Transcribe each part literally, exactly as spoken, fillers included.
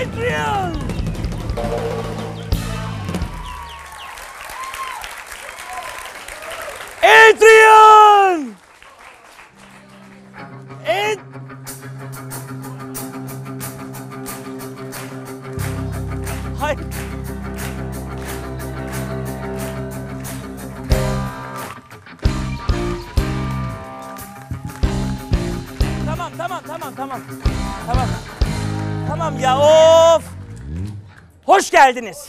Adrian! Adrian! Ad... Hayır. Tamam, tamam, tamam, tamam. Tamam. Tamam ya, of! Hoş geldiniz.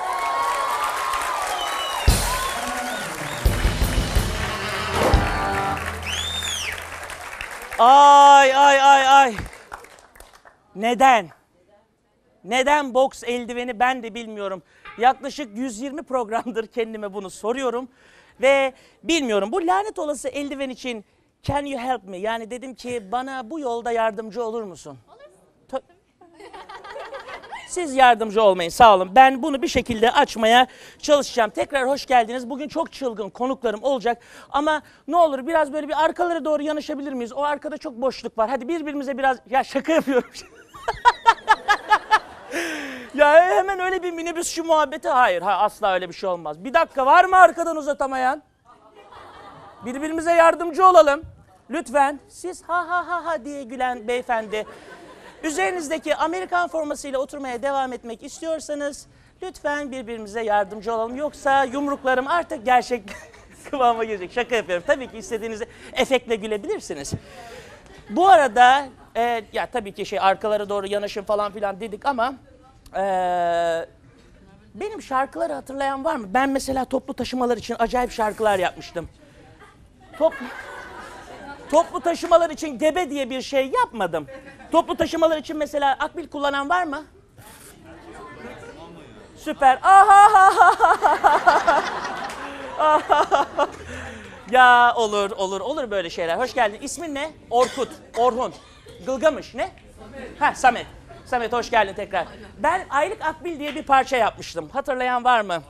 Ay, ay, ay, ay. Neden? Neden boks eldiveni ben de bilmiyorum. Yaklaşık yüz yirmi programdır kendime bunu soruyorum. Ve bilmiyorum, bu lanet olası eldiven için can you help me? Yani dedim ki bana bu yolda yardımcı olur musun? Olur. Siz yardımcı olmayın, sağ olun. Ben bunu bir şekilde açmaya çalışacağım. Tekrar hoş geldiniz. Bugün çok çılgın konuklarım olacak. Ama ne olur biraz böyle bir arkalara doğru yanaşabilir miyiz? O arkada çok boşluk var. Hadi birbirimize biraz... Ya şaka yapıyorum. Ya hemen öyle bir minibüs şu muhabbeti. Hayır, ha, asla öyle bir şey olmaz. Bir dakika, var mı arkadan uzatamayan? Birbirimize yardımcı olalım. Lütfen. Siz ha ha ha ha diye gülen beyefendi. Üzerinizdeki Amerikan formasıyla oturmaya devam etmek istiyorsanız lütfen birbirimize yardımcı olalım. Yoksa yumruklarım artık gerçek kıvama girecek. Şaka yapıyorum. Tabii ki istediğiniz efektle gülebilirsiniz. Bu arada e, ya tabii ki şey arkalara doğru yanaşın falan filan dedik ama e, benim şarkıları hatırlayan var mı? Ben mesela toplu taşımalar için acayip şarkılar yapmıştım. Top, toplu taşımalar için gebe diye bir şey yapmadım. Toplu taşımalar için mesela akbil kullanan var mı? Süper. Aha! Ya olur, olur, olur böyle şeyler. Hoş geldin. İsmin ne? Orkut, Orhun, Gılgamış ne? Ha, Samet. Samet hoş geldin tekrar. Ben Aylık Akbil diye bir parça yapmıştım. Hatırlayan var mı?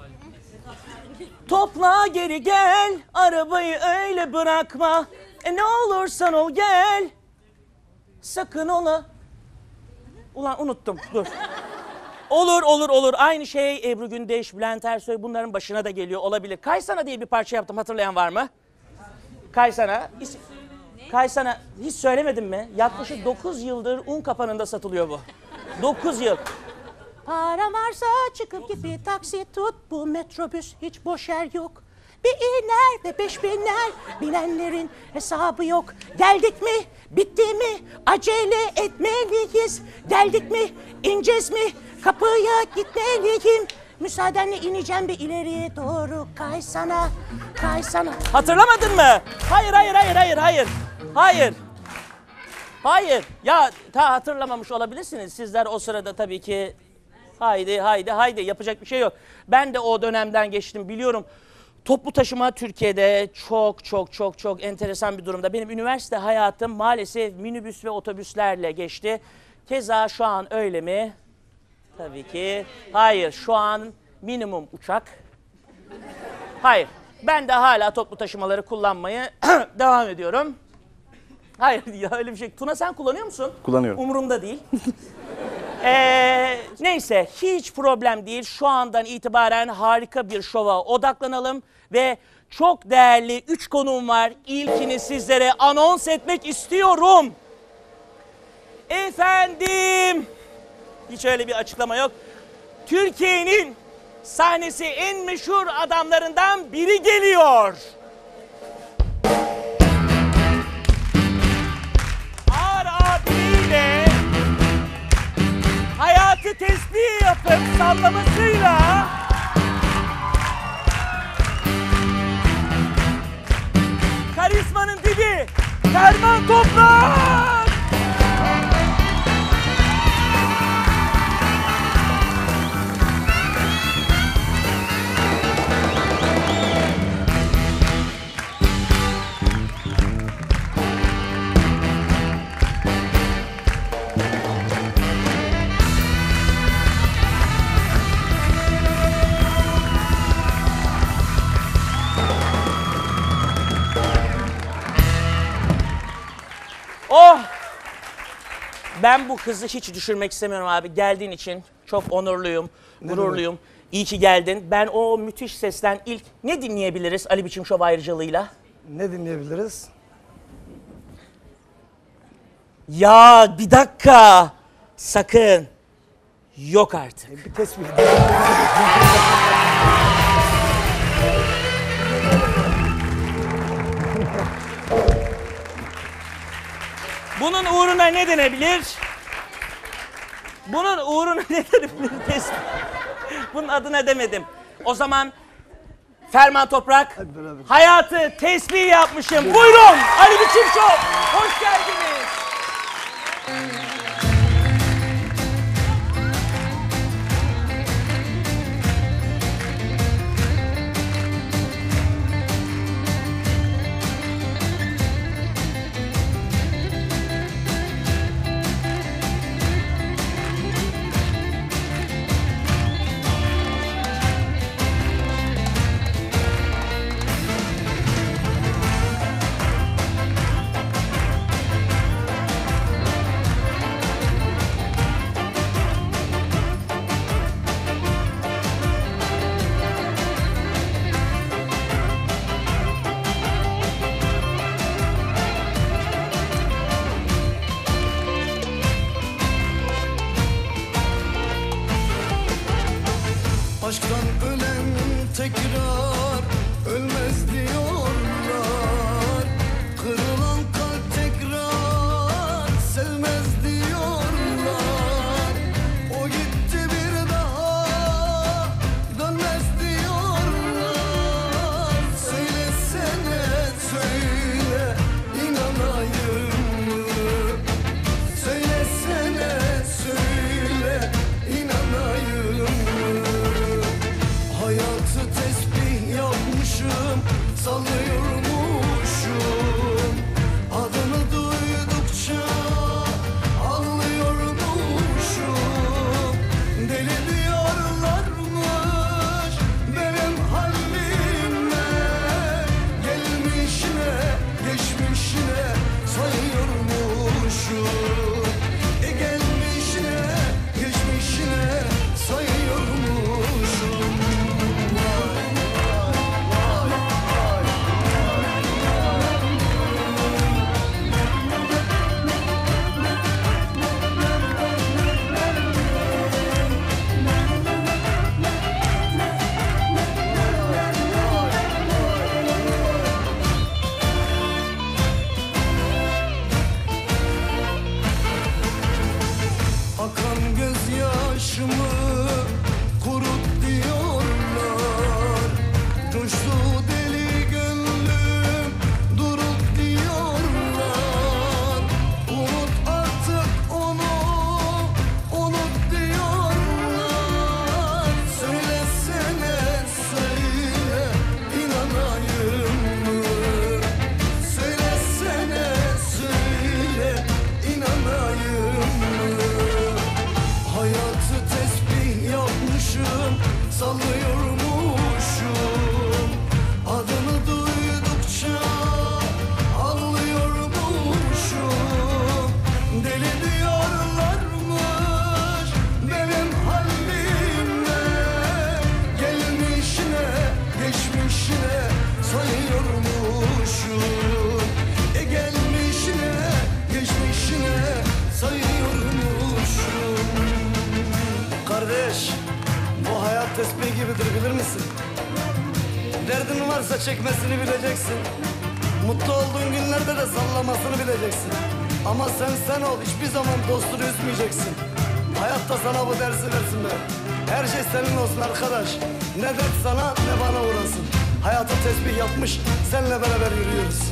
Topla geri gel, arabayı öyle bırakma. E ne olursan ol gel. Sakın ola. Ulan unuttum, dur. Olur, olur, olur. Aynı şey Ebru Gündeş, Bülent Ersoy bunların başına da geliyor olabilir. Kaysana diye bir parça yaptım, hatırlayan var mı? Kaysana. İs Kaysana, hiç söylemedim mi? Yaklaşık dokuz yıldır un kapanında satılıyor bu. dokuz yıl. Para varsa çıkıp git bir taksi tut, bu metrobüs hiç boş yer yok. Bir iner ve beş biner, binenlerin hesabı yok. Geldik mi, bitti mi, acele etmeliyiz. Geldik mi, ineceğiz mi, kapıya gitmeliyim. Müsaadenle ineceğim bir ileriye doğru, kaysana, kaysana. Hatırlamadın mı? Hayır, hayır, hayır, hayır, hayır. Hayır. Hayır. Ya ta hatırlamamış olabilirsiniz. Sizler o sırada tabii ki haydi, haydi, haydi yapacak bir şey yok. Ben de o dönemden geçtim biliyorum. Toplu taşıma Türkiye'de çok çok çok çok enteresan bir durumda. Benim üniversite hayatım maalesef minibüs ve otobüslerle geçti. Keza şu an öyle mi? Tabii ki. Hayır, şu an minimum uçak. Hayır, ben de hala toplu taşımaları kullanmayı devam ediyorum. Hayır ya öyle bir şey. Tuna sen kullanıyor musun? Kullanıyorum. Umurumda değil. ee, neyse hiç problem değil. Şu andan itibaren harika bir şova odaklanalım. Ve çok değerli üç konuğum var. İlkini sizlere anons etmek istiyorum. Efendim. Hiç öyle bir açıklama yok. Türkiye'nin sahnesi en meşhur adamlarından biri geliyor. Ağır abiliğiyle hayatı tesbih yapıp sallamasıyla karizmanın dibi Ferman Toprak. Oh! Ben bu kızı hiç düşürmek istemiyorum abi. Geldiğin için çok onurluyum, gururluyum. İyi ki geldin. Ben o müthiş sesten ilk ne dinleyebiliriz Ali Biçim Show ayrıcalığıyla? Ne dinleyebiliriz? Ya bir dakika. Sakın. Yok artık. Bir tespih. Bunun uğruna ne denebilir? Bunun uğruna ne denebilir? Bunun adına demedim. O zaman Ferman Toprak, hayatı tesbih yapmışım. Buyurun Ali Biçim Show. Hoş geldiniz. Aşktan ölen tekrar ölmez diyorlar. Kırılan kalp tekrar sevmez diyorlar. O gitti bir daha dönmez diyorlar. Söylesene söyle inanayım mı? Söylesene söyle inanayım mı? Hayatı tesbih yapmışım, sallıyormuşum. Adını duydukça anlıyormuşum. Deli diyorlarmış benim halime. Gelmişine, geçmişine sayıyormuşum. E gelmişine, geçmişine sayıyormuşum. Akan gözyaşımı kurut diyorlar. Coştu deli gönlüm durut diyorlar. Unut artık onu, unut diyorlar. Söylesene söyle inanayım mı? Söylesene söyle inanayım mı? Hayatı tesbih yapmışım, sallıyormuşum. Adını duydukça anlıyormuşum. Deli diyorlarmış benim halime. Gelmişine, geçmişine sayıyormuşum. E gelmişine, geçmişine sayıyormuşum. Kardeş, bu hayat tesbih gibidir bilir misin? Derdin varsa çekmesini bileceksin. Mutlu olduğun günlerde de sallamasını bileceksin. Ama sen sen ol, hiçbir zaman dostunu üzmeyeceksin. Hayatta sana bu dersi versin be. Her şey senin olsun arkadaş. Ne dert sana ne bana uğrasın. Hayatı tesbih yapmış, seninle beraber yürüyoruz.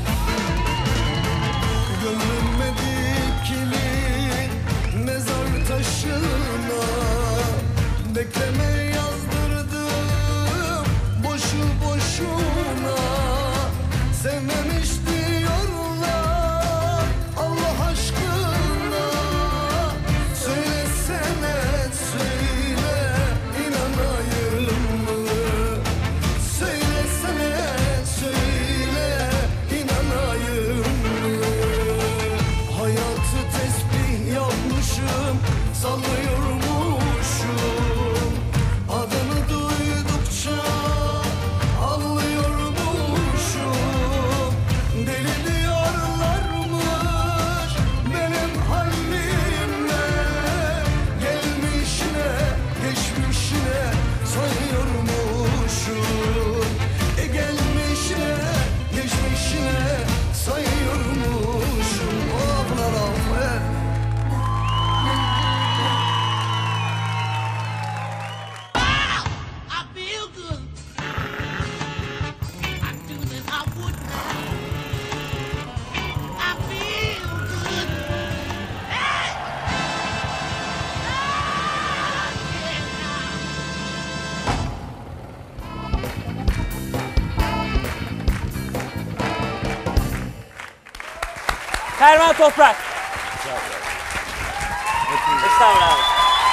Gönlüme dikili mezar taşına bekleme yazdırdım boşu boşuna. Sevmemiş diyorlar Allah aşkına. Söylesene söyle inanayım mı? Söylesene söyle inanayım mı? Ferman Toprak. Estağfurullah abi.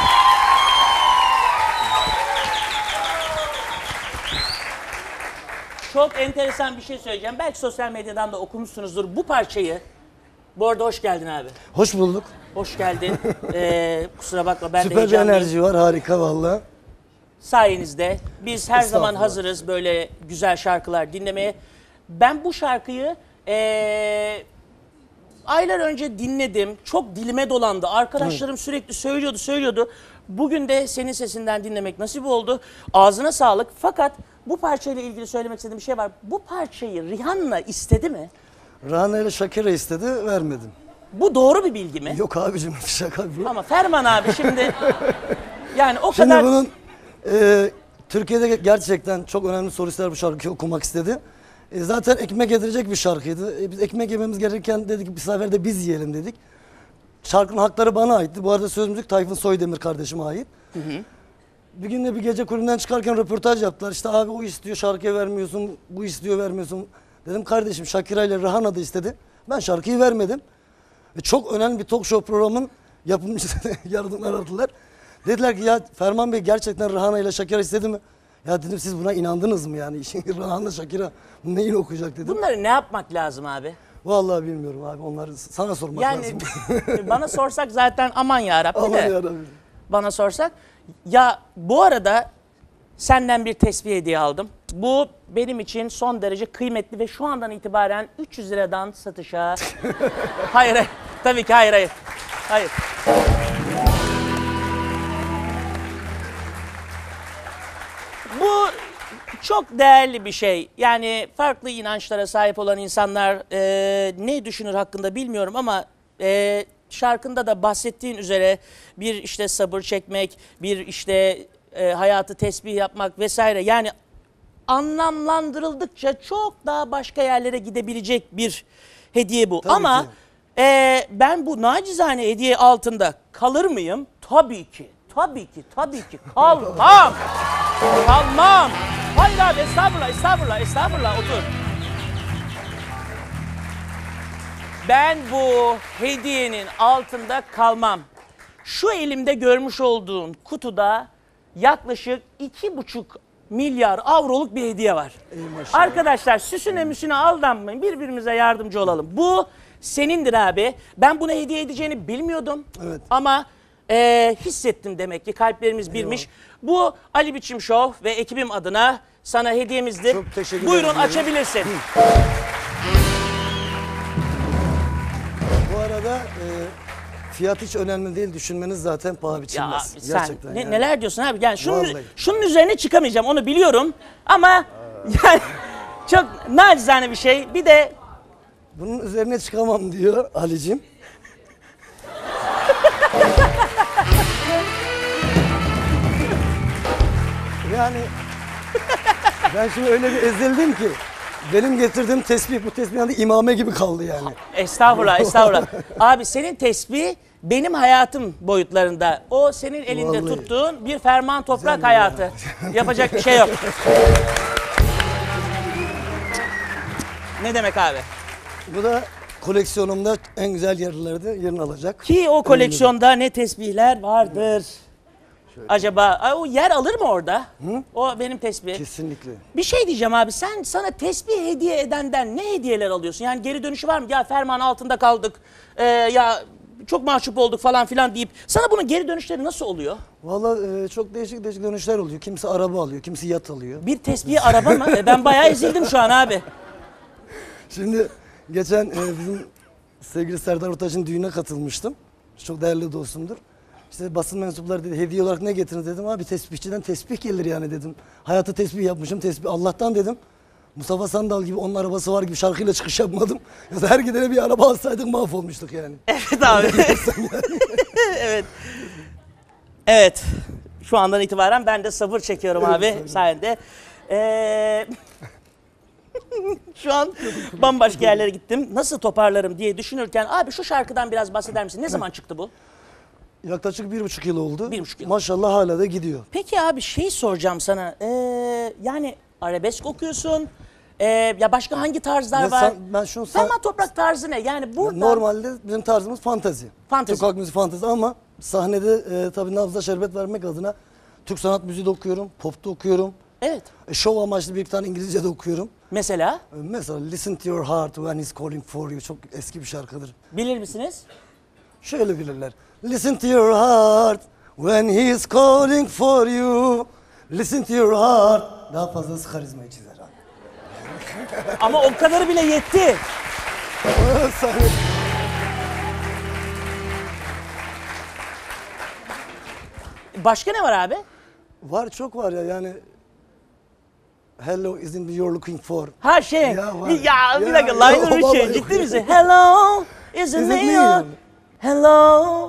Çok enteresan bir şey söyleyeceğim. Belki sosyal medyadan da okumuşsunuzdur bu parçayı. Bu arada hoş geldin abi. Hoş bulduk. Hoş geldin. Ee, kusura bakma ben de Süper bir heyecanlıyım. enerji var, harika valla. Sayenizde biz her zaman Estağfurullah. hazırız böyle güzel şarkılar dinlemeye. Ben bu şarkıyı ee, aylar önce dinledim. Çok dilime dolandı. Arkadaşlarım sürekli söylüyordu, söylüyordu. Bugün de senin sesinden dinlemek nasip oldu. Ağzına sağlık. Fakat bu parçayla ilgili söylemek istediğim bir şey var. Bu parçayı Rihanna istedi mi? Rana ile Shakira istedi, vermedim. Bu doğru bir bilgi mi? Yok abicim, şaka bu. Ama Ferman abi şimdi yani o Şimdi kadar... bunun e, Türkiye'de gerçekten çok önemli solistler bu şarkıyı okumak istedi. E, zaten ekmek yedirecek bir şarkıydı. E, biz ekmek yememiz gerekirken dedik ki bir sefer de biz yiyelim dedik. Şarkının hakları bana aitti. Bu arada söz müzik Tayfun Soydemir kardeşime ait. Hı hı. Bir gün de bir gece kulübünden çıkarken röportaj yaptılar. İşte abi o istiyor şarkıya vermiyorsun, bu istiyor vermiyorsun. Dedim kardeşim Shakira ile Rihanna da istedi. Ben şarkıyı vermedim. Ve çok önemli bir talk show programın yapımcısı yardımlar aradılar. Dediler ki ya Ferman Bey gerçekten Rihanna ile Shakira istedi mi? Ya dedim siz buna inandınız mı yani? Rihanna Shakira neyini okuyacak dedim. Bunları ne yapmak lazım abi? Vallahi bilmiyorum abi, onları sana sormak Yani lazım. bana sorsak zaten aman yarabbi Aman de. yarabbim. Bana sorsak. Ya bu arada senden bir tesbih hediye aldım. Bu benim için son derece kıymetli ve şu andan itibaren üç yüz liradan satışa. Hayır, hayır. Tabii ki hayır, hayır. Hayır. Bu çok değerli bir şey. Yani farklı inançlara sahip olan insanlar e, ne düşünür hakkında bilmiyorum ama e, şarkında da bahsettiğin üzere bir işte sabır çekmek, bir işte e, hayatı tesbih yapmak vesaire. Yani anlamlandırıldıkça çok daha başka yerlere gidebilecek bir hediye bu. Tabii ama ki. e, ben bu nacizane hediye altında kalır mıyım? Tabii ki. Tabii ki, tabii ki kalmam. Kalmam. Hayır abi estağfurullah, estağfurullah, estağfurullah otur. Ben bu hediyenin altında kalmam. Şu elimde görmüş olduğun kutuda yaklaşık iki buçuk milyar avroluk bir hediye var. Ey maşallah. Arkadaşlar süsüne müsüne aldanmayın, birbirimize yardımcı olalım. Bu senindir abi. Ben buna hediye edeceğini bilmiyordum. Evet. Ama e, hissettim demek ki kalplerimiz birmiş. Bu Ali Biçim Show ve ekibim adına sana hediyemizdir. Çok teşekkür Buyurun ederim. açabilirsin. Bu arada e, fiyat hiç önemli değil, düşünmeniz zaten paha Ya biçilmez. abi sen Gerçekten ne- yani. neler diyorsun abi? Yani şunun, Vallahi. şunun üzerine çıkamayacağım onu biliyorum ama yani çok nacizane bir şey. Bir de Bunun üzerine çıkamam diyor Ali'cim. Yani ben şimdi öyle bir ezildim ki benim getirdiğim tesbih bu tesbih yani imame gibi kaldı yani. estağfurullah estağfurullah. Abi senin tesbih benim hayatım boyutlarında. O senin elinde Vallahi. tuttuğun bir ferman toprak Güzel hayatı. Yapacak bir şey yok. Ne demek abi? Bu da koleksiyonumda en güzel yerlerde yerini alacak. Ki o koleksiyonda ne tesbihler vardır. Acaba ay, o yer alır mı orada? O benim tesbih. Kesinlikle. Bir şey diyeceğim abi, sen sana tesbih hediye edenden ne hediyeler alıyorsun? Yani geri dönüşü var mı? Ya ferman altında kaldık, ee, ya çok mahcup olduk falan filan deyip sana bunun geri dönüşleri nasıl oluyor? Vallahi e, çok değişik değişik dönüşler oluyor. Kimisi araba alıyor, kimisi yat alıyor. Bir tesbih araba mı? E, ben bayağı ezildim şu an abi. Şimdi geçen e, bizim sevgili Serdar Ortaç'ın düğüne katılmıştım. Çok değerli dostumdur. İşte basın mensupları dedi hediye olarak ne getirin dedim. Abi tesbihçiden tesbih gelir yani dedim. Hayatı tesbih yapmışım, tesbih Allah'tan dedim. Mustafa Sandal gibi onun arabası var gibi şarkıyla çıkış yapmadım. Yoksa her gidene bir araba alsaydık mahvolmuştuk yani. Evet abi. Evet. Evet. Şu andan itibaren ben de sabır çekiyorum Evet, abi sabır. sayende. Ee, şu an bambaşka yerlere gittim. Nasıl toparlarım diye düşünürken abi şu şarkıdan biraz bahseder misin? Ne zaman çıktı bu? Yaklaşık bir buçuk yıl oldu. Bir buçuk yıl. Maşallah hala da gidiyor. Peki abi şey soracağım sana. Ee, yani arabesk okuyorsun. Ee, ya başka hangi tarzlar Ya var? sen- ben şunu san- Ferman Toprak tarzı ne? Yani burada... Normalde bizim tarzımız fantezi. Fantezi. Türk halk müziği fantezi ama sahnede e, tabii nabza şerbet vermek adına Türk sanat müziği de okuyorum, pop da okuyorum. Evet. E, şov amaçlı bir iki tane İngilizce de okuyorum. Mesela E, mesela Listen to Your Heart When He's Calling For You çok eski bir şarkıdır. bilir misiniz? Şöyle bilirler. Listen to your heart when he's calling for you. Listen to your heart. Daha fazlası karizmayı çizer abi. Ama o kadarı bile yetti. Sahne- Başka ne var abi? Var çok var ya yani. Hello isn't you're looking for. Ha şey, ya, Ya var. bir Ya, dakika, ya, liner bir vallahi şey, yok. ciddi misin? Hello, isn't Isn't me me your... yani. Hello,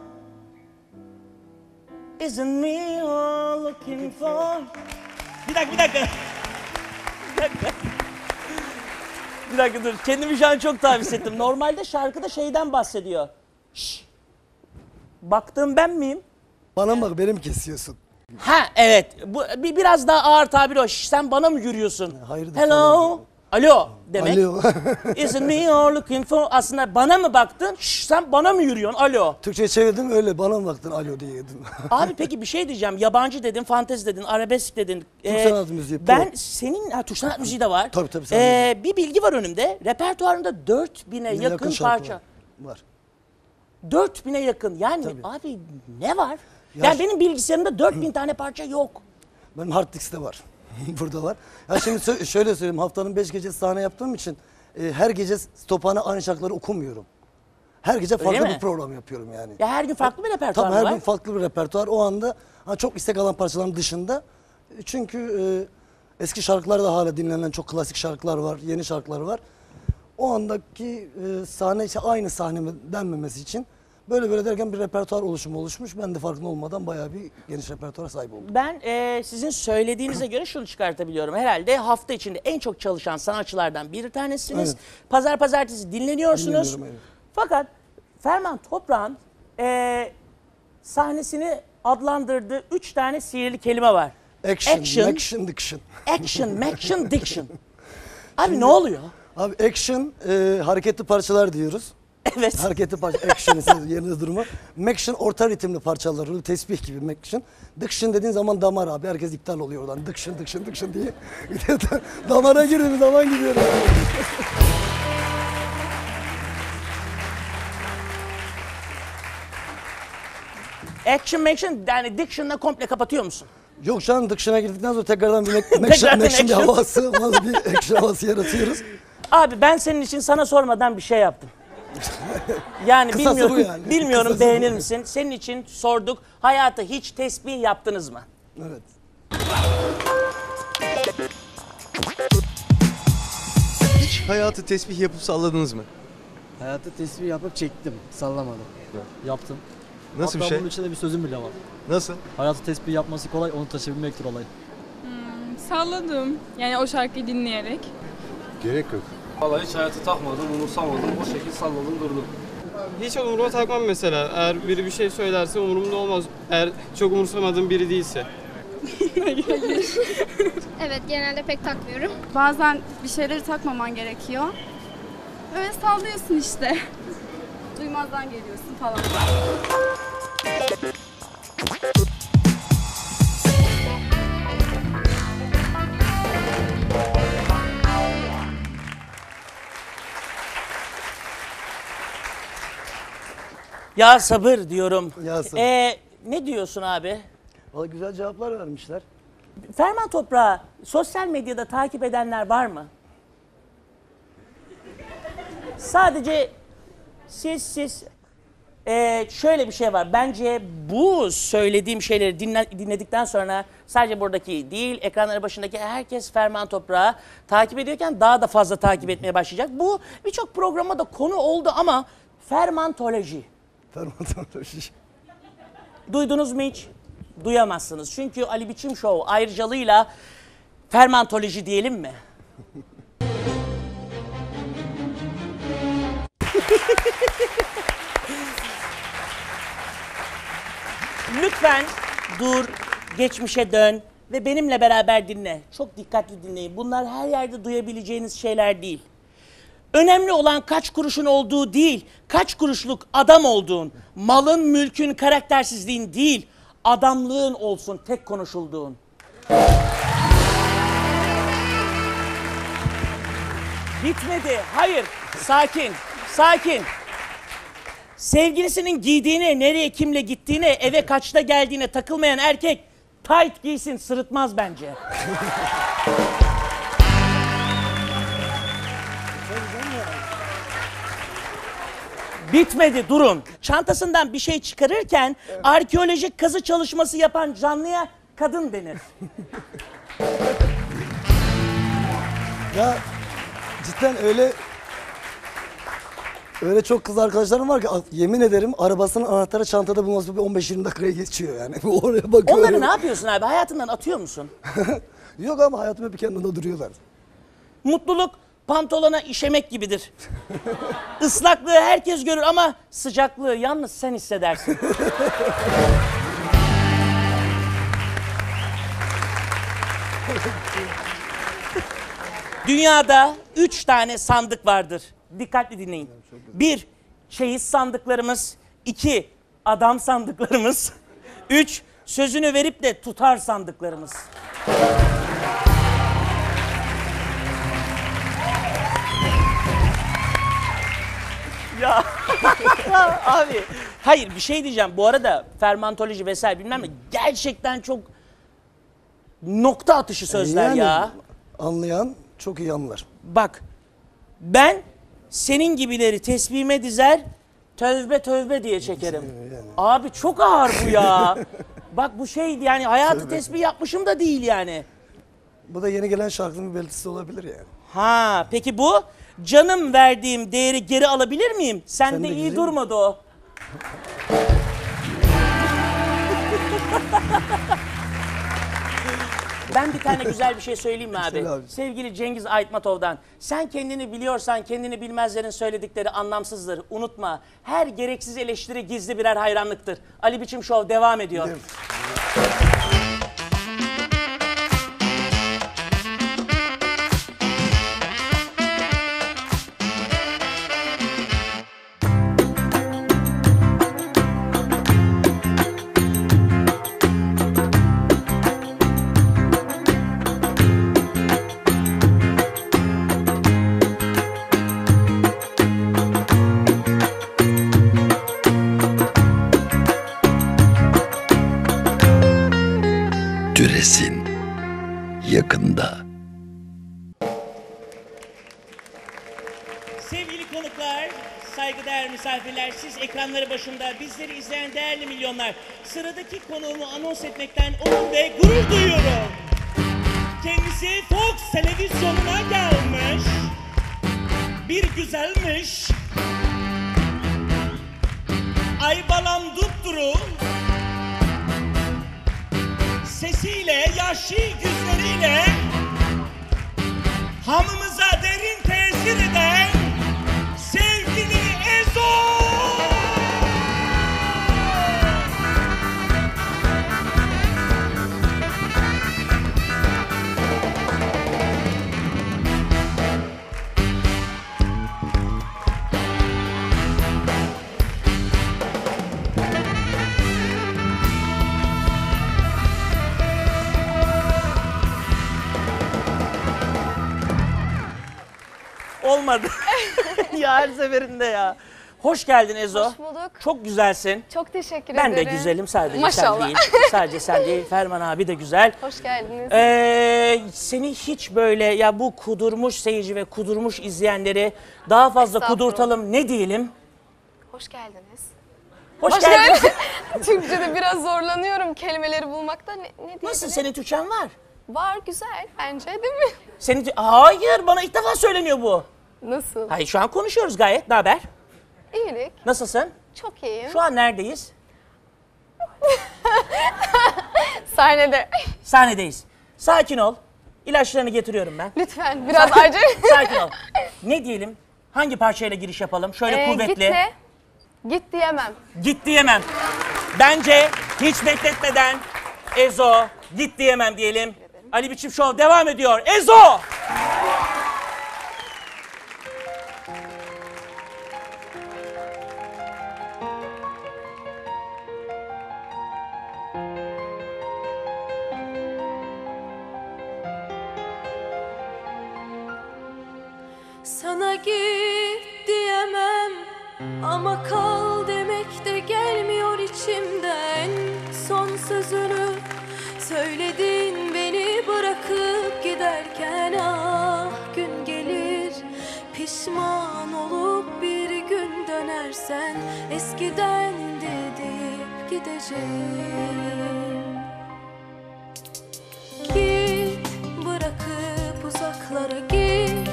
isn't me you're looking for... Bir dakika, bir dakika. Bir dakika. Bir dakika dur, kendimi şu an çok tahmin ettim. Normalde şarkıda şeyden bahsediyor. Şşş. Baktığım ben miyim? Bana bak benim kesiyorsun. Ha evet, bu bir, biraz daha ağır tabir o. Şş, sen bana mı yürüyorsun? Hayırdır Hello, falan. alo demek. Alo. Isn't me you're looking for? Aslında bana mı baktın? Şş, sen bana mı yürüyorsun? Alo. Türkçe çevirdim öyle bana mı baktın alo diye yedim. Abi peki bir şey diyeceğim. Yabancı dedin, fantezi dedin, arabesk dedin. Türk sanat müziği, pop. Ben senin, ha, Türk sanat müziği de var. Tabii, tabii, sanat Ee, bir bilgi var önümde. Repertuarında dört bine yakın, Yakın şarkı parça. var. Var. Dört bine yakın. Yani Tabii. abi ne var? Ya- Yani benim bilgisayarımda dört bin tane parça yok. Benim hard diskte var. Burada var. Ya şimdi sö- şöyle söyleyeyim. Haftanın beş gecesi sahne yaptığım için e, her gece stophane aynı şarkıları okumuyorum. Her gece farklı mi? bir program yapıyorum yani. Ya her gün farklı bir repertuar Tabii mı her var? gün farklı bir repertuar. O anda ha, çok istek alan parçaların dışında. E, Çünkü e, eski şarkılar da hala dinlenen çok klasik şarkılar var. Yeni şarkılar var. O andaki e, sahne işte aynı sahne denmemesi için böyle böyle derken bir repertuar oluşumu oluşmuş. Ben de farkında olmadan bayağı bir geniş repertuara sahip oldum. Ben e, sizin söylediğinize göre şunu çıkartabiliyorum. Herhalde hafta içinde en çok çalışan sanatçılardan bir tanesiniz. Evet. Pazar pazartesi dinleniyorsunuz. Dinleniyorum, evet. Fakat Ferman Toprak'ın e, sahnesini adlandırdığı üç tane sihirli kelime var. Action, Action, action, diction. action, action, diction. Abi ne oluyor? Abi action, e, hareketli parçalar diyoruz. Evet. Hareketli parça, action ise yerinde durma. Maction orta ritimli parçalar, öyle tesbih gibi maction. Diction dediğin zaman damar abi, herkes iptal oluyor oradan. Diction, diction, diction diye. Damara girdiğimiz zaman gidiyoruz. Action, action, yani diction'la komple kapatıyor musun? Yok canım diction'a girdikten sonra tekrardan bir mac- maction, Tekrardan maction bir action. havası, bir action havası yaratıyoruz. Abi ben senin için sana sormadan bir şey yaptım. Yani Kısası bilmiyorum, bu yani. bilmiyorum Kısası bu. beğenir misin? Senin için sorduk. Hayata hiç tesbih yaptınız mı? Evet. Hiç hayatı tesbih yapıp salladınız mı? Hayatta tesbih yapıp çektim, sallamadım. Yaptım. Nasıl Hatta bir şey? bunun içinde bir sözüm bile var. Nasıl? Hayatı tesbih yapması kolay, onu taşıyabilmektir olay. Salladım. Yani o şarkıyı dinleyerek. Gerek yok. Vallahi hiç hayatı takmadım, umursamadım. O şekilde salladım durdum. Hiç umuruma takmam mesela. Eğer biri bir şey söylerse umurumda olmaz. Eğer çok umursamadığım biri değilse. Evet, genelde pek takmıyorum. Bazen bir şeyleri takmaman gerekiyor. Öyle sallıyorsun işte. Duymazdan geliyorsun falan. Ya sabır diyorum. Ya sabır. Ee, ne diyorsun abi? Vallahi güzel cevaplar vermişler. Ferman Toprak'ı sosyal medyada takip edenler var mı? Sadece siz siz Ee, şöyle bir şey var. Bence bu söylediğim şeyleri dinle, dinledikten sonra sadece buradaki değil, ekranları başındaki herkes Ferman Toprak'ı takip ediyorken daha da fazla takip etmeye başlayacak. Bu birçok programa da konu oldu ama fermantoloji. Fermantoloji. Duydunuz mu hiç? Duyamazsınız. Çünkü Ali Biçim Show ayrıcalığıyla fermantoloji diyelim mi? Lütfen dur, geçmişe dön ve benimle beraber dinle. Çok dikkatli dinleyin. Bunlar her yerde duyabileceğiniz şeyler değil. Önemli olan kaç kuruşun olduğu değil, kaç kuruşluk adam olduğun, malın, mülkün, karaktersizliğin değil, adamlığın olsun tek konuşulduğun. Bitmedi. Hayır. Sakin. Sakin. Sevgilisinin giydiğine, nereye kimle gittiğine, eve kaçta geldiğine takılmayan erkek tight giysin, sırıtmaz bence. Bitmedi, durun. Çantasından bir şey çıkarırken arkeolojik kazı çalışması yapan canlıya kadın denir. Ya cidden öyle öyle çok kız arkadaşlarım var ki yemin ederim arabasının anahtarı çantada bulması bir on beş yirmi dakikaya geçiyor yani. Oraya bakıyorum. Onları ne yapıyorsun abi? Hayatından atıyor musun? Yok ama hayatım hep bir kendine duruyorlar. Mutluluk pantolona işemek gibidir. Islaklığı herkes görür ama sıcaklığı yalnız sen hissedersin. Dünyada üç tane sandık vardır. Dikkatli dinleyin. Bir, çeyiz sandıklarımız. İki, adam sandıklarımız. Üç, sözünü verip de tutar sandıklarımız. Ya abi, hayır bir şey diyeceğim. Bu arada fermantoloji vesaire bilmem ne gerçekten çok nokta atışı sözler Yani ya. Anlayan çok iyi anlar. Bak, ben senin gibileri tesbihime dizer, tövbe tövbe diye çekerim. Yani. Abi çok ağır bu ya. Bak bu şey yani hayatı tesbih yapmışım da değil yani. Bu da yeni gelen şarkının bir belirtisi olabilir yani. Ha, peki bu? Canım verdiğim değeri geri alabilir miyim? Sen, Sen de, de iyi güzel. durmadı o. Ben bir tane güzel bir şey söyleyeyim mi abi? Söyle abi. Sevgili Cengiz Aytmatov'dan. Sen kendini biliyorsan kendini bilmezlerin söyledikleri anlamsızdır. Unutma. Her gereksiz eleştiri gizli birer hayranlıktır. Ali Biçim Show devam ediyor. Evet. Türesin yakında. Sevgili konuklar, saygıdeğer misafirler, siz ekranları başında bizleri izleyen değerli milyonlar, sıradaki konuğumu anons etmekten onur ve gurur duyuyorum. Kendisi Fox televizyonuna gelmiş, bir güzelmiş, ay balam dupduru, sesiyle, yaşlı gözleriyle hamımıza derin tesir eden sevgili Ezo! Olmadı. Ya her seferinde ya. Hoş geldin Ezo. Hoş bulduk. Çok güzelsin. Çok teşekkür Ben ederim. de güzelim, sadece Maşallah. sen değil. Sadece sen değil, Ferman abi de güzel. Hoş geldiniz. Ee, seni hiç böyle ya bu kudurmuş seyirci ve kudurmuş izleyenleri daha fazla Estağfurullah. kudurtalım ne diyelim? Hoş geldiniz. Hoş, Hoş geldin. Türkçe'de biraz zorlanıyorum kelimeleri bulmakta. Ne, ne diyebilirim? Nasıl, senin Türkçen var? Var, güzel bence değil mi? Senin Hayır, bana ilk defa söyleniyor bu. Nasıl? Hayır, şu an konuşuyoruz gayet. Ne haber? İyilik. Nasılsın? Çok iyiyim. Şu an neredeyiz? Sahnede. Sahnedeyiz. Sakin ol. İlaçlarını getiriyorum ben. Lütfen biraz acele. Sakin ol. Ne diyelim? Hangi parçayla giriş yapalım? Şöyle Ee, kuvvetli. Git de. Git diyemem. Git diyemem. Bence hiç bekletmeden Ezo Git diyemem diyelim. Ali Biçim Show devam ediyor. Ezo! Sana git diyemem ama kal demek de gelmiyor içimden. Son sözünü söyledin beni bırakıp giderken, ah gün gelir pişman olup bir gün dönersen eskiden dedip gideceğim. Git bırakıp uzaklara git,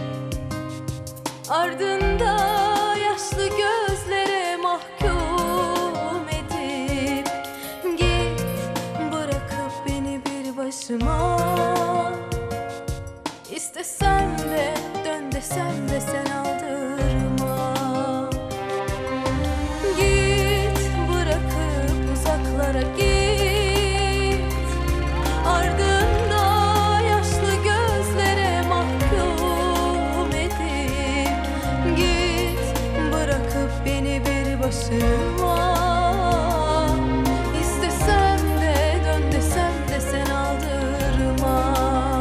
ardında yaşlı gözlere mahkum edip git, bırakıp beni bir başıma. İstesem de dön desem de sen aldırma. Git bırakıp uzaklara git, ardında yaşlı gözlere mahkum edip git, bırakıp beni bir başıma. İstesem de dön desem de sen aldırma.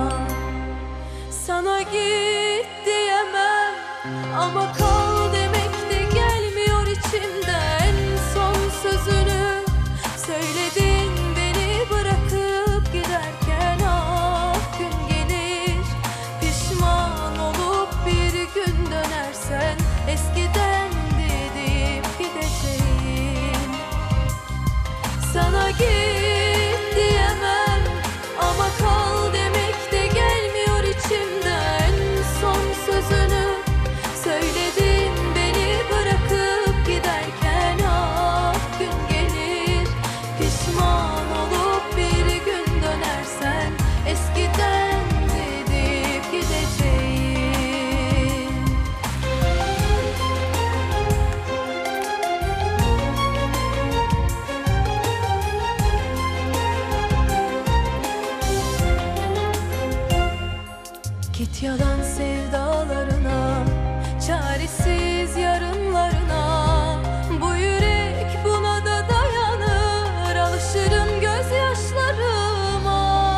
Sana git diyemem ama kal demek de gelmiyor içimden. Son sözünü söyledin beni bırakıp giderken, ah gün gelir pişman olup bir gün dönersen eskiden dedip gideceğim. Sana git diyemem ama kal demek de gelmiyor içimden. Son sözünü söyledin beni bırakıp giderken, ah gün gelir pişman olup bir gün dönersen eskiden dedip gideceğim. Git yalan sevdalarına, çaresiz yarınlarına. Bu yürek buna da dayanır, alışırım gözyaşlarıma.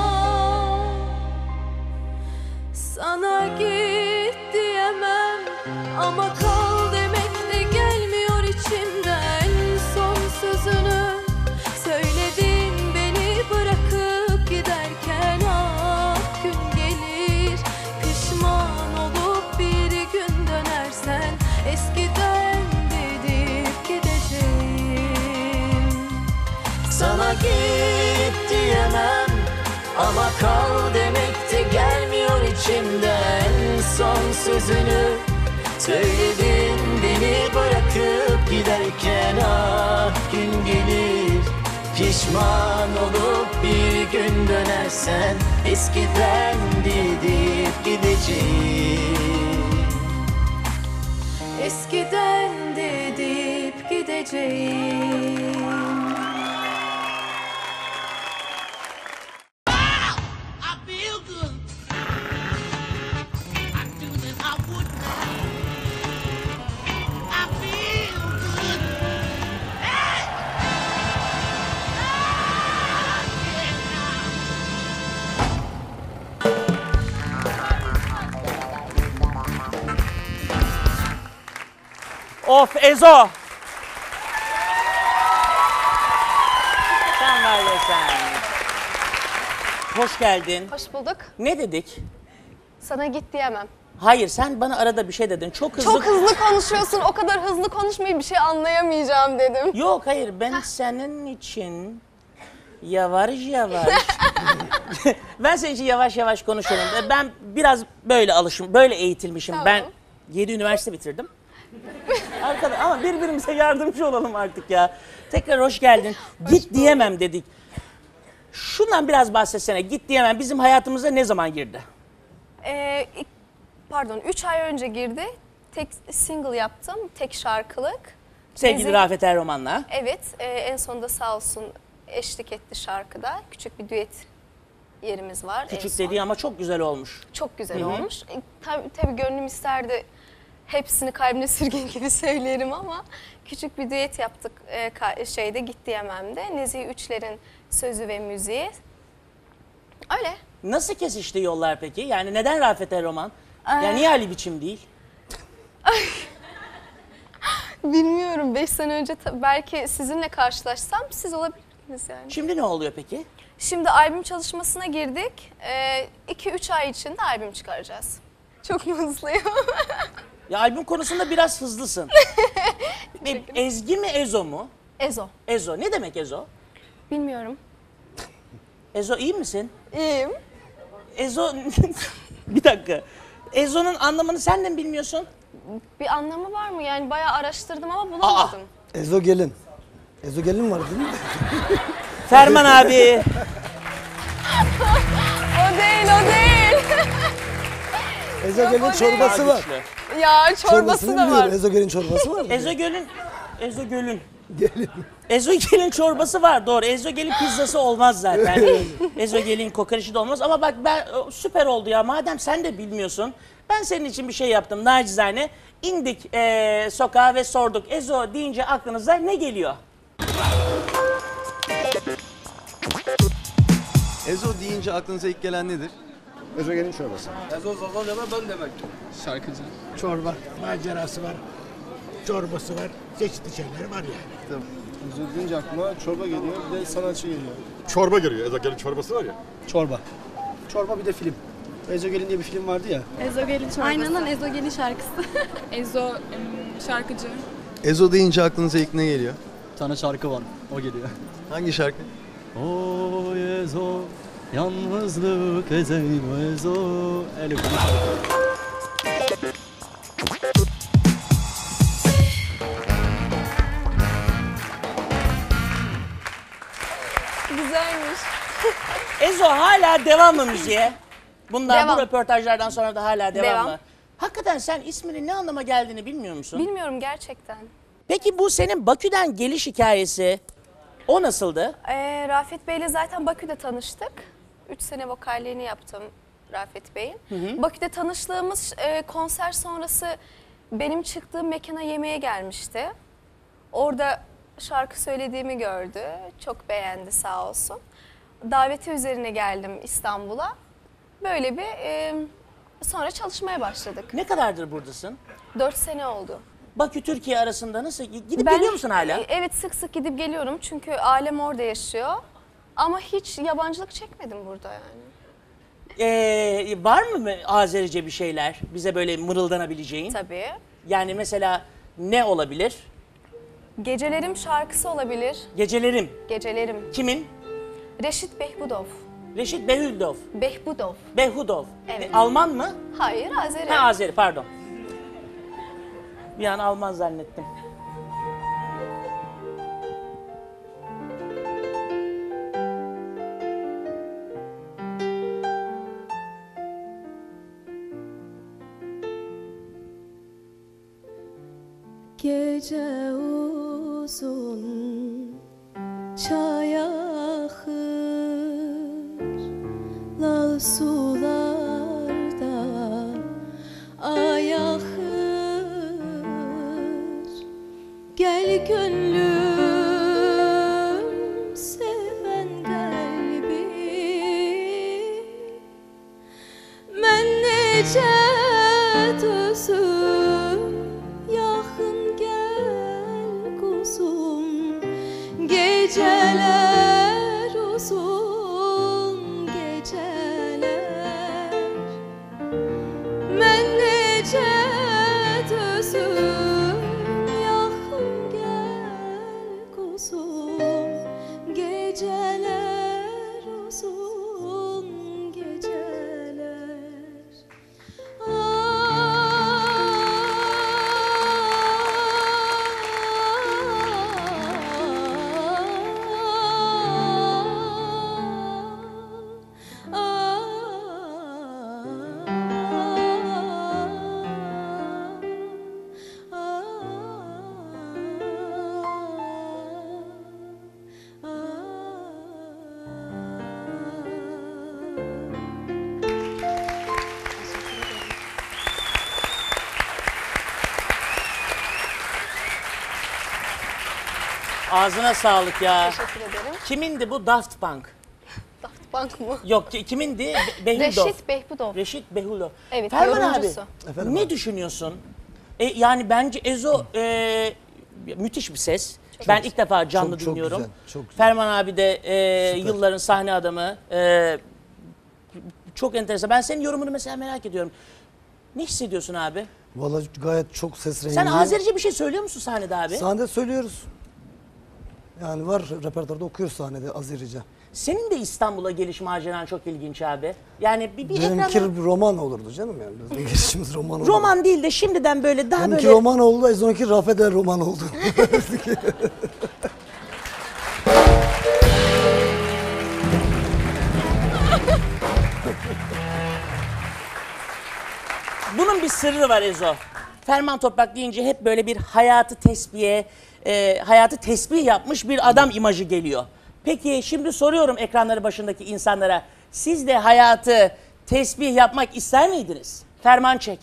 Sana git diyemem ama kal demek de gelmiyor içimden. Son sözünü söyledin beni bırakıp giderken, ah gün gelir pişman olup bir gün dönersen eskiden dedip gideceğim. Sana git diyemem ama kal demek de gelmiyor içimden. Son sözünü söyledin beni bırakıp giderken, ah gün gelir pişman olup bir gün dönersen eskiden dedip gideceğim. Eskiden dedip gideceğim. Of Ezo! Sen var ya sen. Hoş geldin. Hoş bulduk. Ne dedik? Sana git diyemem. Hayır, sen bana arada bir şey dedin. Çok hızlı... Çok hızlı konuşuyorsun. O kadar hızlı konuşmayıp bir şey anlayamayacağım dedim. Yok hayır, ben senin için yavaş yavaş... ben senin için yavaş yavaş konuşuyorum. Ben biraz böyle alışım, böyle eğitilmişim. Tamam. Ben yedi üniversite bitirdim. Arkadaş, ama birbirimize yardımcı olalım artık ya. Tekrar hoş geldin. Hoş Git bulduk. Diyemem dedik. Şundan biraz bahsetsene. Git diyemem bizim hayatımıza ne zaman girdi? Ee, pardon, üç ay önce girdi. Tek single yaptım, tek şarkılık. Sevgili Bizi... Rafet Erroman'la. Evet, e, en sonunda sağ olsun eşlik etti şarkıda. Küçük bir düet yerimiz var. en Küçük son. dediği ama çok güzel olmuş. Çok güzel Hı hı. olmuş. E, tabii, tabii gönlüm isterdi hepsini kalbine sürgün gibi söylerim ama küçük bir düet yaptık e, ka- şeyde Gitti Yemem'de. Nezih Üçler'in sözü ve müziği. Öyle. Nasıl kesişti yollar peki? Yani neden Rafet El Roman? Yani niye Ali Biçim değil? Bilmiyorum. Beş sene önce ta- belki sizinle karşılaşsam siz olabilirdiniz yani. Şimdi ne oluyor peki? Şimdi albüm çalışmasına girdik. iki üç ay içinde albüm çıkaracağız. Çok mutluyum. Ya albüm konusunda biraz hızlısın. Bir Ezgi mi Ezo mu? Ezo. Ezo. Ne demek Ezo? Bilmiyorum. Ezo iyi misin? İyiyim. Ezo... Bir dakika. Ezo'nun anlamını sen de mi bilmiyorsun? Bir anlamı var mı? Yani bayağı araştırdım ama bulamadım. Ezo gelin. Ezo gelin var değil mi? Ferman abi. O değil, o değil. Ezo gelin çorbası var. Ya çorbası Çorbasını da var. biliyorum. Ezo gelin çorbası var. Ezo Göl'ün... Ezo Göl'ün... Gelin. Ezo Gel'in çorbası var doğru. Ezo Gel'in pizzası olmaz zaten. Ezo Gel'in kokoreçi de olmaz. Ama bak ben süper oldu ya. Madem sen de bilmiyorsun. Ben senin için bir şey yaptım nacizane. İndik ee, sokağa ve sorduk. Ezo deyince aklınıza ne geliyor? Ezo deyince aklınıza ilk gelen nedir? Ezo gelin çorbası. Ezo Zazalyalar ben demek. Şarkıcı. Çorba, macerası var, çorbası var, çeşitli şeyler var yani. Tamam. Ezo deyince aklıma çorba geliyor, bir de sanatçı geliyor. Çorba geliyor. Ezo gelin çorbası var ya. Çorba. Çorba bir de film. Ezo gelin diye bir film vardı ya. Ezogelin çorbası. Aynen lan Ezogelin şarkısı. Ezo em, şarkıcı. Ezo deyince aklınıza ilk ne geliyor? Bir tane şarkı var, o geliyor. Hangi şarkı? O Ezo, yalnızlık ezeyim Ezo. Elif. Güzelmiş. Ezo hala devam mı müziğe? Bunlar Devam. bu röportajlardan sonra da hala devam, Devam. mı? Hakikaten sen isminin ne anlama geldiğini bilmiyor musun? Bilmiyorum gerçekten. Peki bu senin Bakü'den geliş hikayesi o nasıldı? Ee, Rafet Bey'le zaten Bakü'de tanıştık. Üç sene vokalliğini yaptım Rafet Bey'in. Bakü'de tanıştığımız e, konser sonrası benim çıktığım mekana yemeğe gelmişti. Orada şarkı söylediğimi gördü. Çok beğendi sağ olsun. Daveti üzerine geldim İstanbul'a. Böyle bir e, sonra çalışmaya başladık. Ne kadardır buradasın? Dört sene oldu. Bakü Türkiye arasında nasıl? Gidip Ben- geliyor musun hala? e, Evet sık sık gidip geliyorum çünkü ailem orada yaşıyor. Ama hiç yabancılık çekmedim burada yani. Ee, var mı Azerice bir şeyler bize böyle mırıldanabileceğin? Tabii. Yani mesela ne olabilir? Gecelerim şarkısı olabilir. Gecelerim. Gecelerim. Kimin? Reşit Behbudov. Reşit Behudov. Behbudov. Behudov. Evet. E, Alman mı? Hayır Azeri. Ha Azeri pardon. Bir an Alman zannettim. Gece uzun çay ahır, lal sularda ay ahır. Gel gönlüm seven kalbi, men nece dözüm yakın gel kuzum. Geceler uzun geceler, men nece dözüm yakın gel kuzum. Geceler uzun geceler. Ah, Ağzına sağlık ya. Teşekkür ederim. Kimindi bu? Daft Punk. Daft Punk mı? Yok ki- kimindi? Be- Behudov. Reşit Behbudov. Reşit Behudov. Evet, Ferman abi, yorumcusu. Efendim ne abi? düşünüyorsun? E, yani bence Ezo e, müthiş bir ses. Ben ilk defa canlı çok, çok dinliyorum. güzel, çok güzel. Ferman abi de e, Süper. yılların sahne adamı. E, çok enteresan. Ben senin yorumunu mesela merak ediyorum. Ne hissediyorsun abi? Vallahi gayet çok ses rengi. Sen Azerice bir şey söylüyor musun sahnede abi? Sahnede söylüyoruz. Yani var repertuarda okuyoruz sahnede Azerice. Senin de İstanbul'a geliş maceran çok ilginç abi. Yani bir, bir Benimki ekranda- bir roman olurdu canım yani. Bizim girişimiz roman olurdu. roman değil de şimdiden böyle daha Benimki böyle... roman oldu, Ezo'nunki Rafeder roman oldu. Bunun bir sırrı var Ezo. Ferman Toprak deyince hep böyle bir hayatı tesbihe, e, hayatı tesbih yapmış bir adam imajı geliyor. Peki şimdi soruyorum ekranları başındaki insanlara. Siz de hayatı tesbih yapmak ister miydiniz? Ferman çek.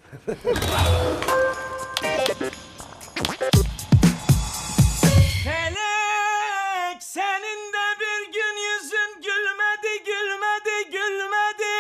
Felek senin de bir gün yüzün gülmedi, gülmedi, gülmedi.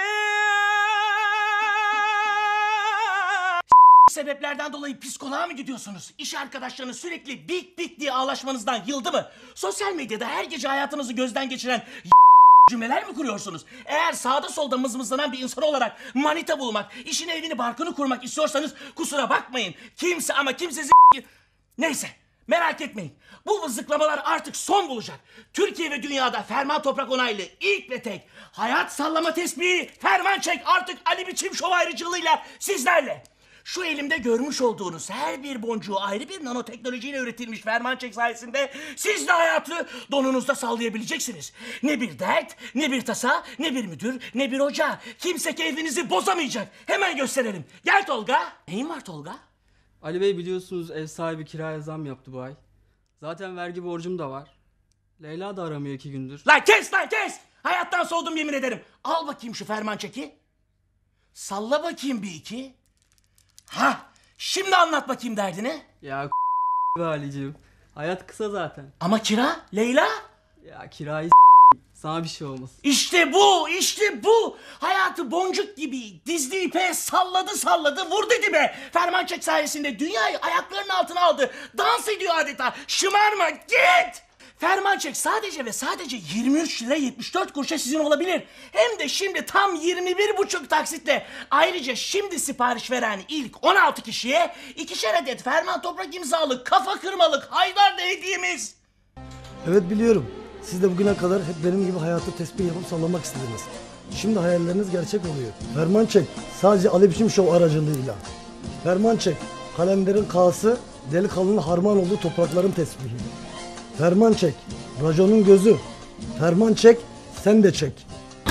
Sebeplerden dolayı psikoloğa mı gidiyorsunuz? İş arkadaşlarınız sürekli bik bik diye ağlaşmanızdan yıldı mı? Sosyal medyada her gece hayatınızı gözden geçiren cümleler mi kuruyorsunuz? Eğer sağda solda mızmızlanan bir insan olarak manita bulmak, işini evini barkını kurmak istiyorsanız kusura bakmayın. Kimse ama kimse z- Neyse merak etmeyin. Bu vızıklamalar artık son bulacak. Türkiye ve dünyada Ferman Toprak onaylı ilk ve tek hayat sallama tespihi Ferman Çek artık Ali Biçim Şov ayrıcalığıyla sizlerle. Şu elimde görmüş olduğunuz her bir boncuğu ayrı bir nanoteknolojiyle üretilmiş Ferman Çek sayesinde siz de hayatı donunuzda sallayabileceksiniz. Ne bir dert, ne bir tasa, ne bir müdür, ne bir hoca. Kimse keyfinizi bozamayacak. Hemen gösterelim. Gel Tolga. Neyin var Tolga? Ali Bey biliyorsunuz ev sahibi kiraya zam yaptı bu ay. Zaten vergi borcum da var. Leyla da aramıyor iki gündür. Lan kes lan kes! Hayattan soğudum yemin ederim. Al bakayım şu Ferman Çek'i. Salla bakayım bir iki. Ha, şimdi anlat bakayım derdini. Ya be Ali'ciğim. Hayat kısa zaten. Ama kira, Leyla? Ya kirayı sana bir şey olmasın. İşte bu, işte bu. Hayatı boncuk gibi dizdi ipe salladı salladı vur dedi be. Ferman Çek sayesinde dünyayı ayaklarının altına aldı. Dans ediyor adeta. Şımarma git. Ferman Çek sadece ve sadece yirmi üç lira yetmiş dört kuruşa sizin olabilir. Hem de şimdi tam yirmi bir buçuk taksitle. Ayrıca şimdi sipariş veren ilk on altı kişiye ikişer adet Ferman Toprak imzalı kafa kırmalık Haydar da hediyemiz. Evet biliyorum. Siz de bugüne kadar hep benim gibi hayatı tespih yapıp sallamak istediniz. Şimdi hayalleriniz gerçek oluyor. Ferman Çek sadece Ali Biçim Şov aracılığıyla. Ferman Çek kalemlerin kağısı, delikanlının harman olduğu toprakların tesbihi. Ferman Çek, raconun gözü. Ferman Çek, sen de çek.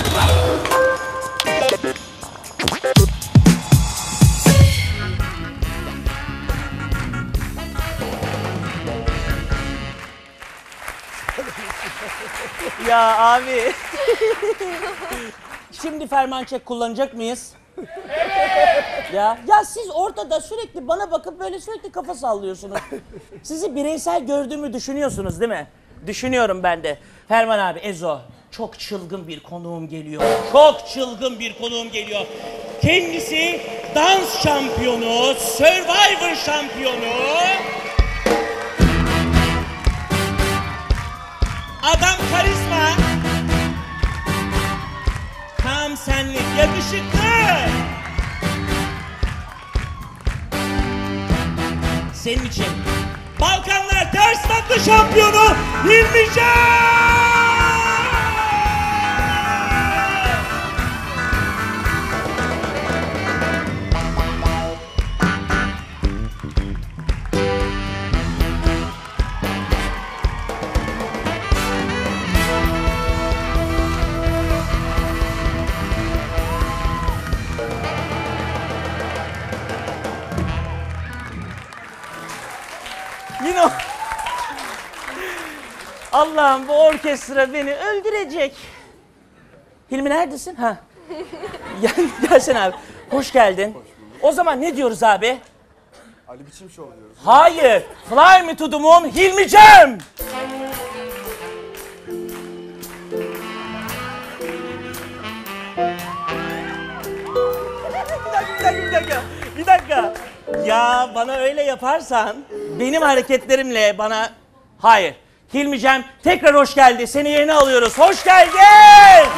Ya abi. Şimdi Ferman Çek kullanacak mıyız? Evet. Ya, ya siz ortada sürekli bana bakıp böyle sürekli kafa sallıyorsunuz. Sizi bireysel gördüğümü düşünüyorsunuz değil mi? Düşünüyorum ben de. Ferman abi, Ezo, çok çılgın bir konuğum geliyor. Çok çılgın bir konuğum geliyor. Kendisi dans şampiyonu, Survivor şampiyonu. Adam karizma. Tam senlik, yakışıklı. Senin için Balkanlar ters takla şampiyonu Hilmi Can! Yine o... Allah'ım bu orkestra beni öldürecek. Hilmi neredesin? Ha. Gel, gelsene abi. Hoş geldin. O zaman ne diyoruz abi? Ali Biçim Show diyoruz. Hayır. Fly Me to the Moon Hilmi Cem. Bir dakika, bir dakika, bir dakika. Ya bana öyle yaparsan benim hareketlerimle bana... Hayır. Hilmi Cem tekrar hoş geldi. Seni yerine alıyoruz. Hoş geldin.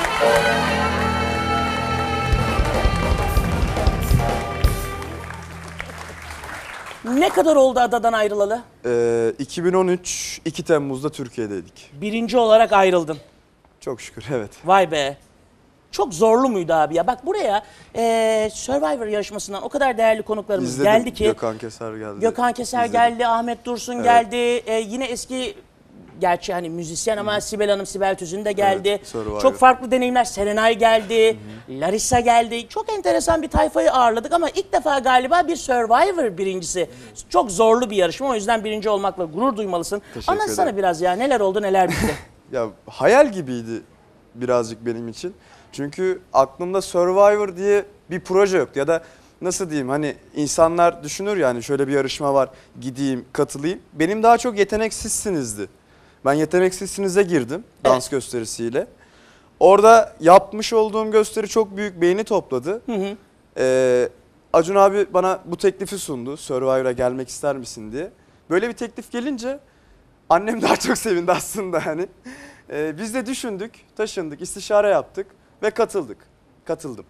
Ne kadar oldu adadan ayrılalı? Ee, iki bin on üç iki Temmuz'da Türkiye'deydik. Birinci olarak ayrıldın. Çok şükür evet. Vay be. Çok zorlu muydu abi ya? Bak buraya e, Survivor yarışmasından o kadar değerli konuklarımız İzledim. geldi ki. Gökhan Keser geldi. Gökhan Keser İzledim. geldi, Ahmet Dursun Evet. geldi. E, yine eski, gerçi hani müzisyen ama Hı. Sibel Hanım, Sibel Tüzün de geldi. Evet, Survivor. Çok farklı deneyimler. Serenay geldi, Hı. Larissa geldi. Çok enteresan bir tayfayı ağırladık ama ilk defa galiba bir Survivor birincisi. Hı. Çok zorlu bir yarışma, o yüzden birinci olmakla gurur duymalısın. Teşekkür Anlatsana ederim. biraz ya, neler oldu neler bitti. Ya hayal gibiydi birazcık benim için. Çünkü aklımda Survivor diye bir proje yoktu ya da nasıl diyeyim hani insanlar düşünür yani şöyle bir yarışma var gideyim katılayım. Benim daha çok yeteneksizsinizdi. Ben yeteneksizsinize girdim dans evet. gösterisiyle. Orada yapmış olduğum gösteri çok büyük beğeni topladı. Hı hı. Ee, Acun abi bana bu teklifi sundu. Survivor'a gelmek ister misin diye. Böyle bir teklif gelince annem daha çok sevindi aslında hani. Ee, biz de düşündük, taşındık, istişare yaptık ve katıldık. Katıldım.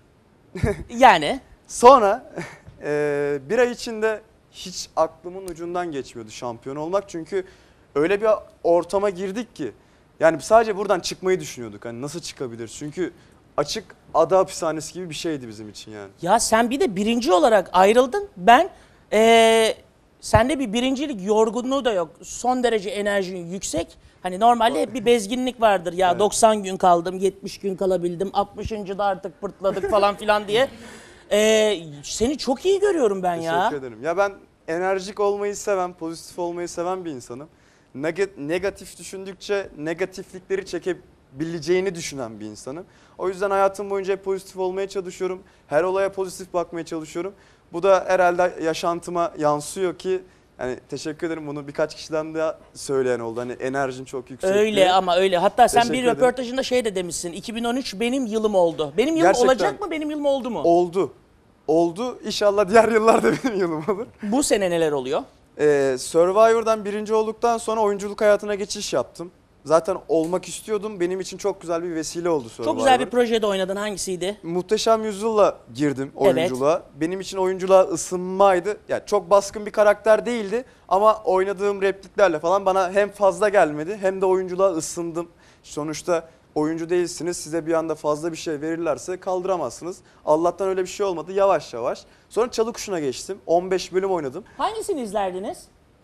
Yani? Sonra e, bir ay içinde hiç aklımın ucundan geçmiyordu şampiyon olmak. Çünkü öyle bir ortama girdik ki yani sadece buradan çıkmayı düşünüyorduk. Hani nasıl çıkabiliriz? Çünkü açık ada hapishanesi gibi bir şeydi bizim için yani. Ya sen bir de birinci olarak ayrıldın. Ben ee, sende bir birincilik yorgunluğu da yok. Son derece enerjin yüksek. Hani normalde hep bir bezginlik vardır. Ya evet. doksan gün kaldım, yetmiş gün kalabildim, altmışıncıda artık pırtladık falan filan diye. Ee, seni çok iyi görüyorum ben Teşekkür ya. Teşekkür ederim. Ya ben enerjik olmayı seven, pozitif olmayı seven bir insanım. Negatif düşündükçe negatiflikleri çekebileceğini düşünen bir insanım. O yüzden hayatım boyunca hep pozitif olmaya çalışıyorum. Her olaya pozitif bakmaya çalışıyorum. Bu da herhalde yaşantıma yansıyor ki yani teşekkür ederim, bunu birkaç kişiden de söyleyen oldu. Hani enerjin çok yüksek. Öyle diye. ama öyle. Hatta sen Teşekkür bir ederim. röportajında şey de demişsin. iki bin on üç benim yılım oldu. Benim yılım Gerçekten. olacak mı? Benim yılım oldu mu? Oldu. Oldu. İnşallah diğer yıllarda benim yılım olur. Bu sene neler oluyor? Ee, Survivor'dan birinci olduktan sonra oyunculuk hayatına geçiş yaptım. Zaten olmak istiyordum. Benim için çok güzel bir vesile oldu Survivor. Çok güzel bir projede oynadın. Hangisiydi? Muhteşem Yüzyıl'la girdim oyunculuğa. Evet. Benim için oyunculuğa ısınmaydı. Yani çok baskın bir karakter değildi ama oynadığım repliklerle falan bana hem fazla gelmedi hem de oyunculuğa ısındım. Sonuçta oyuncu değilsiniz. Size bir anda fazla bir şey verirlerse kaldıramazsınız. Allah'tan öyle bir şey olmadı, yavaş yavaş. Sonra Çalı Kuşu'na geçtim. on beş bölüm oynadım. Hangisini izlerdiniz?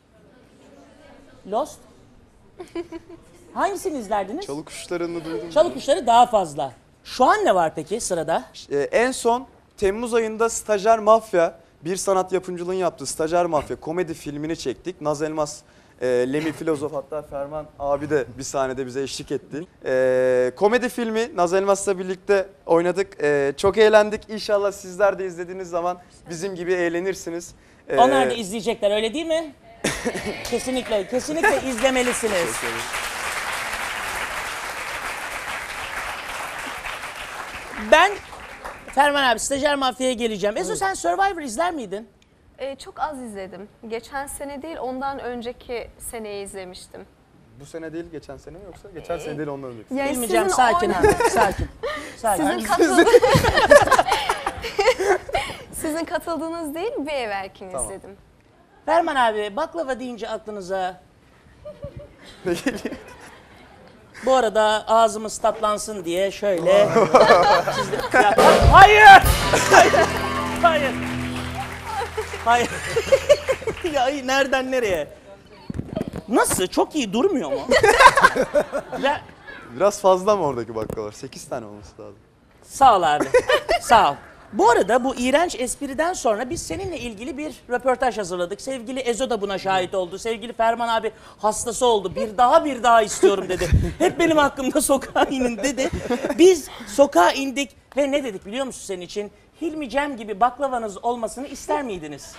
Lost? Hangisini izlerdiniz? Çalı Kuşları'nı duydum. Çalı Kuşları daha fazla. Şu an ne var peki sırada? Ee, en son Temmuz ayında Stajyer Mafya, bir sanat yapımcılığın yaptığı Stajyer Mafya komedi filmini çektik. Naz Elmas, e, Lemi Filozof, hatta Ferman abi de bir sahnede bize eşlik etti. E, komedi filmi Naz Elmas'la birlikte oynadık. E, çok eğlendik. İnşallah sizler de izlediğiniz zaman bizim gibi eğlenirsiniz. E, Onlar da izleyecekler, öyle değil mi? Kesinlikle, kesinlikle izlemelisiniz. Ben Ferman abi Stajyer Mafya'ya geleceğim. Ezo, sen Survivor izler miydin? Ee, çok az izledim. Geçen sene değil, ondan önceki seneyi izlemiştim. Bu sene değil, geçen sene mi yoksa? Geçen sene değil, ondan önceki. Yani Bilmeyeceğim, sakin abi, sakin. sakin. Sizin, katıldı... Sizin katıldığınız değil, bir evvelkini tamam. izledim. Ferman abi, baklava deyince aklınıza... Bu arada ağzımız tatlansın diye şöyle... ya, hayır! Hayır! Hayır! Hayır! Ya nereden nereye? Nasıl? Çok iyi durmuyor mu? ya... Biraz fazla mı oradaki baklavalar? sekiz tane olması lazım. Sağ ol abi. Sağ ol. Bu arada bu iğrenç espriden sonra biz seninle ilgili bir röportaj hazırladık. Sevgili Ezo da buna şahit oldu. Sevgili Ferman abi hastası oldu. Bir daha bir daha istiyorum dedi. Hep benim hakkımda sokağa inin dedi. Biz sokağa indik ve ne dedik biliyor musun senin için? Hilmi Cem gibi baklavanız olmasını ister miydiniz?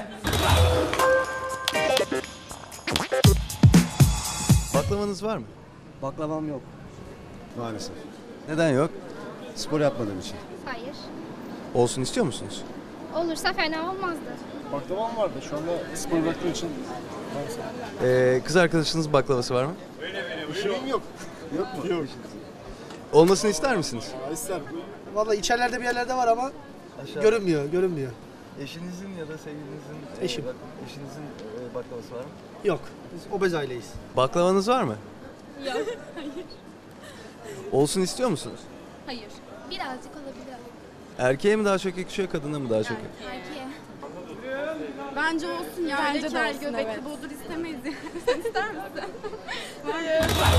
Baklavanız var mı? Baklavam yok. Maalesef. Neden yok? Spor yapmadığım için. Hayır. Olsun istiyor musunuz? Olursa fena olmazdı. Baklavam vardı. Şu anda spor bıraktığım için. Ee, kız arkadaşınız baklavası var mı? Bir şeyim yok. Yok mu? Yok. Olmasını ister misiniz? İsterim. Vallahi içerilerde bir yerlerde var ama Aşağı. görünmüyor, görünmüyor. Eşinizin ya da sevgilinizin Eşim. e, bak- eşinizin e, baklavası var mı? Yok. Biz obez aileyiz. Baklavanız var mı? Yok. Hayır. Olsun istiyor musunuz? Hayır. Birazcık olabilir. Erkeğe mi daha çok yakışıyor, kadına mı daha çok yakışıyor? Erkeğe. Bence olsun ya. Bence Öyle de kel olsun, göbekli evet. bodur istemeyiz yani. Sen ister misin? Hayır.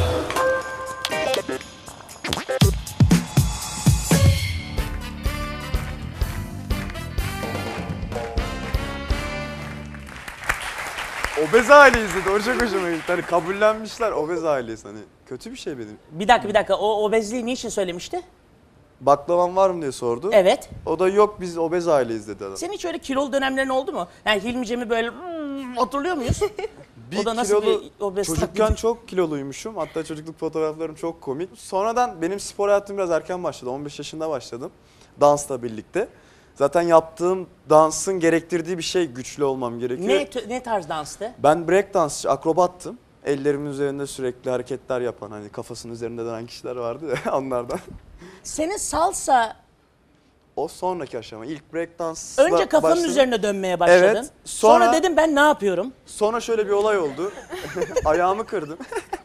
Obez aileyiz dedi. O çok hoşuma gitti. Hani kabullenmişler obez aileyiz hani. Kötü bir şey benim. Bir dakika bir dakika o obezliği niçin söylemişti? Baklavan var mı diye sordu. Evet. O da yok biz obez aileyiz dedi adam. Senin hiç öyle kilolu dönemlerin oldu mu? Yani Hilmi Cem'i böyle hmm, hatırlıyor muyuz? Bir O da nasıl kilolu, bir obez çocukken taklidi? çok kiloluymuşum. Hatta çocukluk fotoğraflarım çok komik. Sonradan benim spor hayatım biraz erken başladı. on beş yaşında başladım. Dansla birlikte. Zaten yaptığım dansın gerektirdiği bir şey güçlü olmam gerekiyor. Ne, tö- ne tarz danstı? Ben break dansçı, akrobattım. Ellerimin üzerinde sürekli hareketler yapan hani kafasının üzerinde dönen kişiler vardı ya onlardan. Senin salsa O sonraki aşama. İlk break dansla önce kafanın başladım. üzerine dönmeye başladın. Evet. Sonra, Sonra, dedim ben ne yapıyorum? Sonra şöyle bir olay oldu. Ayağımı kırdım.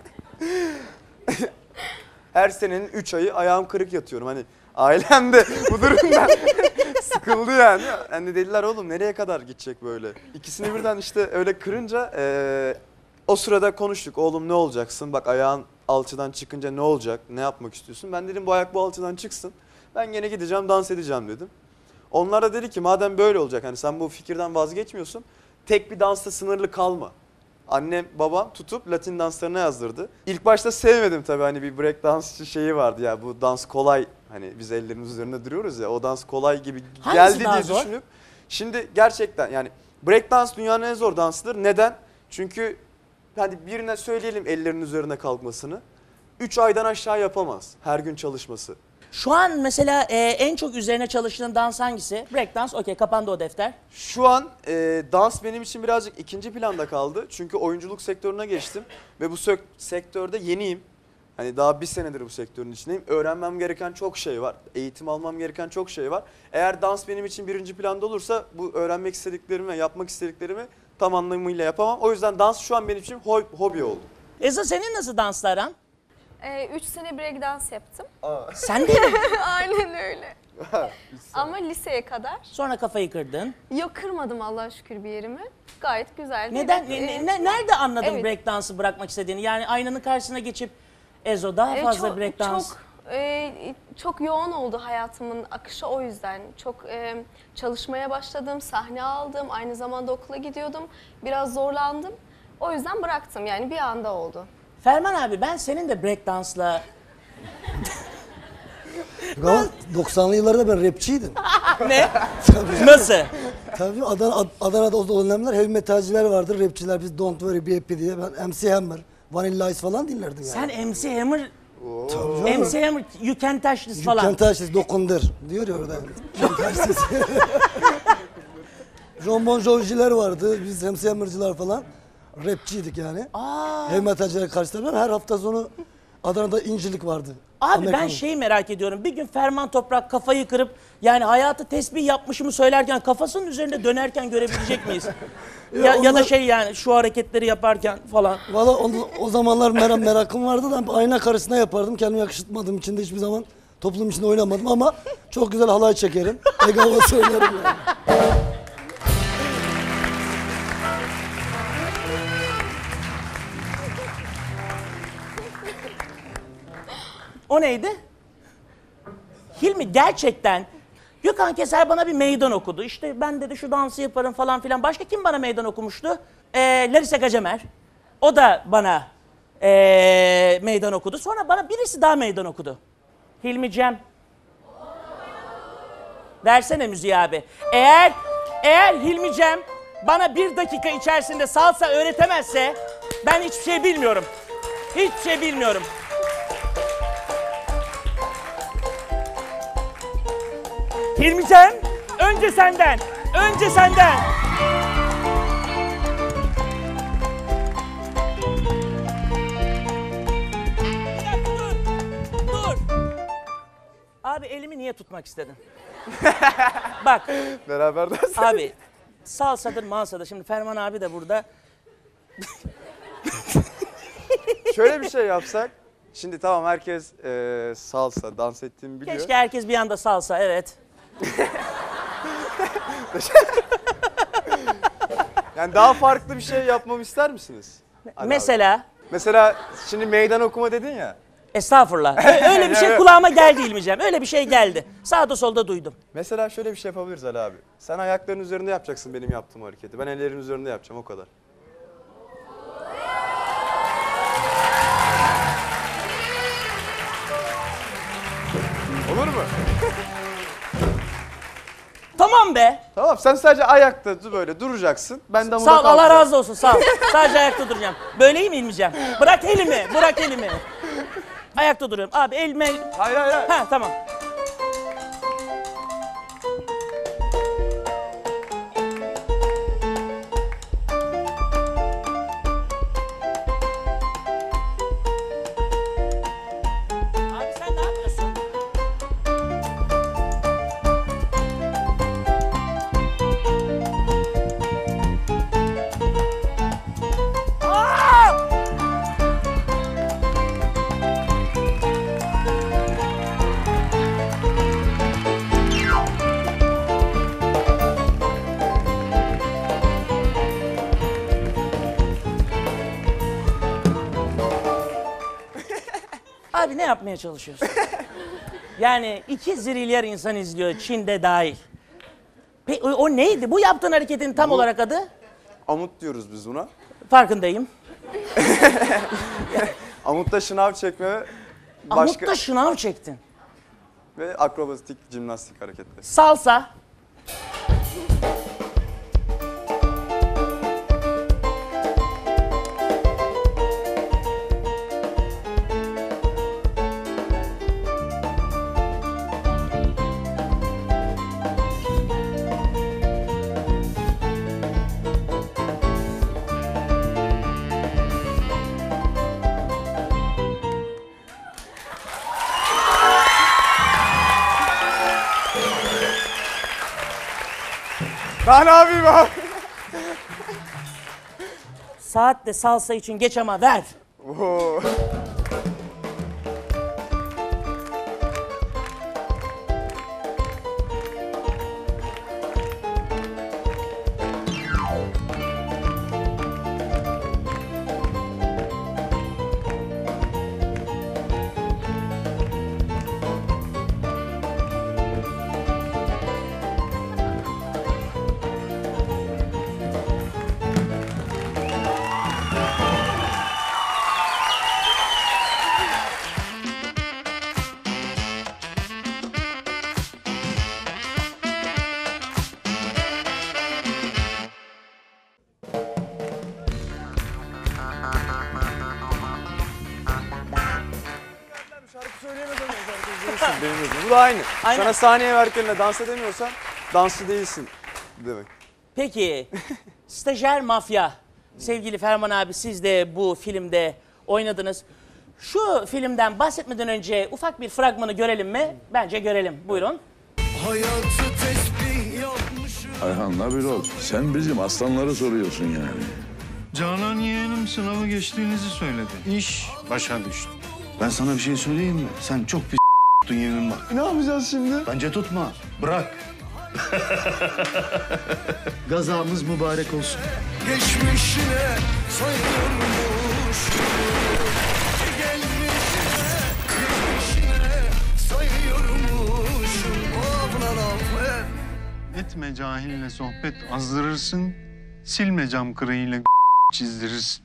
Her senenin üç ayı ayağım kırık yatıyorum. Hani ailem de bu durumdan sıkıldı yani. Hani dediler oğlum nereye kadar gidecek böyle? İkisini birden işte öyle kırınca e, o sırada konuştuk. Oğlum ne olacaksın? Bak ayağın alçıdan çıkınca ne olacak? Ne yapmak istiyorsun? Ben dedim bu ayak bu alçıdan çıksın. Ben gene gideceğim dans edeceğim dedim. Onlar da dedi ki madem böyle olacak hani sen bu fikirden vazgeçmiyorsun. Tek bir dansta sınırlı kalma. Annem babam tutup Latin danslarına yazdırdı. İlk başta sevmedim tabii hani bir break dansçı şeyi vardı ya bu dans kolay. Hani biz ellerimiz üzerinde duruyoruz ya o dans kolay gibi Hangisi geldi daha diye zor? düşünüp. Şimdi gerçekten yani break dans dünyanın en zor dansıdır. Neden? Çünkü hadi birine söyleyelim ellerinin üzerine kalkmasını. üç aydan aşağı yapamaz her gün çalışması. Şu an mesela e, en çok üzerine çalıştığın dans hangisi? Break dans, okey kapandı o defter. Şu an e, dans benim için birazcık ikinci planda kaldı. Çünkü oyunculuk sektörüne geçtim ve bu sök- sektörde yeniyim. Hani daha bir senedir bu sektörün içindeyim. Öğrenmem gereken çok şey var. Eğitim almam gereken çok şey var. Eğer dans benim için birinci planda olursa bu öğrenmek istediklerimi ve yapmak istediklerimi tam anlamıyla yapamam. O yüzden dans şu an benim için ho- hobi oldu. Eza senin nasıl dansla aran? Ee, üç sene break dans yaptım. Sen de mi? Aynen öyle. Ama liseye kadar. Sonra kafayı kırdın. Yok kırmadım Allah'a şükür bir yerimi. Gayet güzeldi. Neden? Evet, Ne- e, ne- nerede anladın evet. break dansı bırakmak istediğini? Yani aynanın karşısına geçip Ezo daha E, fazla çok, break dans. Çok, e, çok yoğun oldu hayatımın akışı o yüzden. Çok e, çalışmaya başladım, sahne aldım, aynı zamanda okula gidiyordum. Biraz zorlandım. O yüzden bıraktım yani bir anda oldu. Ferman abi ben senin de break dansla... Ama doksanlı yıllarda ben rapçiydim. Ne? Tabii. Nasıl? Tabii Adana, Ad- Adana'da o dönemler heavy metalciler vardır, rapçiler. Biz Don't Worry Be Happy diye ben M C Hammer, Vanilla Ice falan dinlerdim yani. Sen M C Hammer... Tabii M C Hammer, You Can Touch This You falan. can touch this, dokundur diyor ya orada. You can touch this. John Bon Jovi'ciler vardı, biz M C Hammer'cılar falan. Rapçiydik yani. Aa. Heavy metalcilere karşı ben her hafta sonu Adana'da İncilik vardı. Abi Amerikan. ben şeyi merak ediyorum. Bir gün Ferman Toprak kafayı kırıp yani hayatı tesbih yapmışımı söylerken kafasının üzerinde dönerken görebilecek miyiz? ya, Ya ya da onlar- şey yani şu hareketleri yaparken falan. Valla o, o zamanlar merak, merakım vardı da ayna karşısına yapardım. Kendimi yakıştırmadığım için de hiçbir zaman toplum içinde oynamadım ama çok güzel halay çekerim. Ege havası oynarım yani. O neydi? Hilmi gerçekten Gökhan Keser bana bir meydan okudu. İşte ben dedi şu dansı yaparım falan filan. Başka kim bana meydan okumuştu? Ee, Larisa Gacemer. O da bana ee, meydan okudu. Sonra bana birisi daha meydan okudu. Hilmi Cem. Versene müziği abi. Eğer, eğer Hilmi Cem bana bir dakika içerisinde salsa öğretemezse ben hiçbir şey bilmiyorum. Hiçbir şey bilmiyorum. Hilmi Cem, önce senden, önce senden. Bir dakika dur, dur. Abi elimi niye tutmak istedin? Bak. Beraber dans. Abi, salsadır mansadır. Şimdi Ferman abi de burada. Şöyle bir şey yapsak. Şimdi tamam herkes e, salsa, dans ettiğimi biliyor. Keşke herkes bir anda salsa, evet. Yani daha farklı bir şey yapmamı ister misiniz? Hadi Mesela? Abi. Mesela şimdi meydan okuma dedin ya. Estağfurullah. Ö- Öyle bir şey kulağıma geldi İlmicem. Öyle bir şey geldi. Sağda solda duydum. Mesela şöyle bir şey yapabiliriz Ali abi. Sen ayakların üzerinde yapacaksın benim yaptığım hareketi. Ben ellerin üzerinde yapacağım, o kadar. Olur mu? Tamam be. Tamam, sen sadece ayakta böyle duracaksın. Ben de Sağ ol, Allah razı olsun, sağ ol. Sadece ayakta duracağım. Böyle iyi mi İlmicem? Bırak elimi, bırak elimi. Ayakta duruyorum. Abi elime... Hayır hayır hayır. Ha tamam. Abi sen ne yapıyorsun? Aa! Abi ne yapmaya çalışıyorsun? Yani iki zirilyar insan izliyor, Çin'de dahil. Peki o, o neydi? Bu yaptığın hareketin tam Bu- olarak adı? Amut diyoruz biz buna. Farkındayım. Amutta şınav çekme ve başka... Amutta şınav çektin. Ve akrobatik jimnastik hareketleri. Salsa. Ben abiyim abi. Saat de salsa için geç ama ver. Oo. Benim gözüm. Bu da aynı. Aynen. Sana saniye verdiklerinde dans edemiyorsan dansçı değilsin demek. Peki, stajyer mafya. Sevgili Ferman abi, siz de bu filmde oynadınız. Şu filmden bahsetmeden önce ufak bir fragmanı görelim mi? Bence görelim. Buyurun. Hayatı tesbih yapmışım. Ayhan'la bir ol. Sen bizim aslanları soruyorsun yani. Canan yeğenim sınavı geçtiğinizi söyledi. İş başa düştü. Ben sana bir şey söyleyeyim mi? Sen çok pis tuttun yemin bak. Ne yapacağız şimdi? Bence tutma. Bırak. Gazamız mübarek olsun. Geçmişine sayılırmış. Gelmişine, geçmişine sayıyormuş. Abla affet. Etme cahille sohbet azdırırsın. Silme cam kırığıyla çizdirirsin.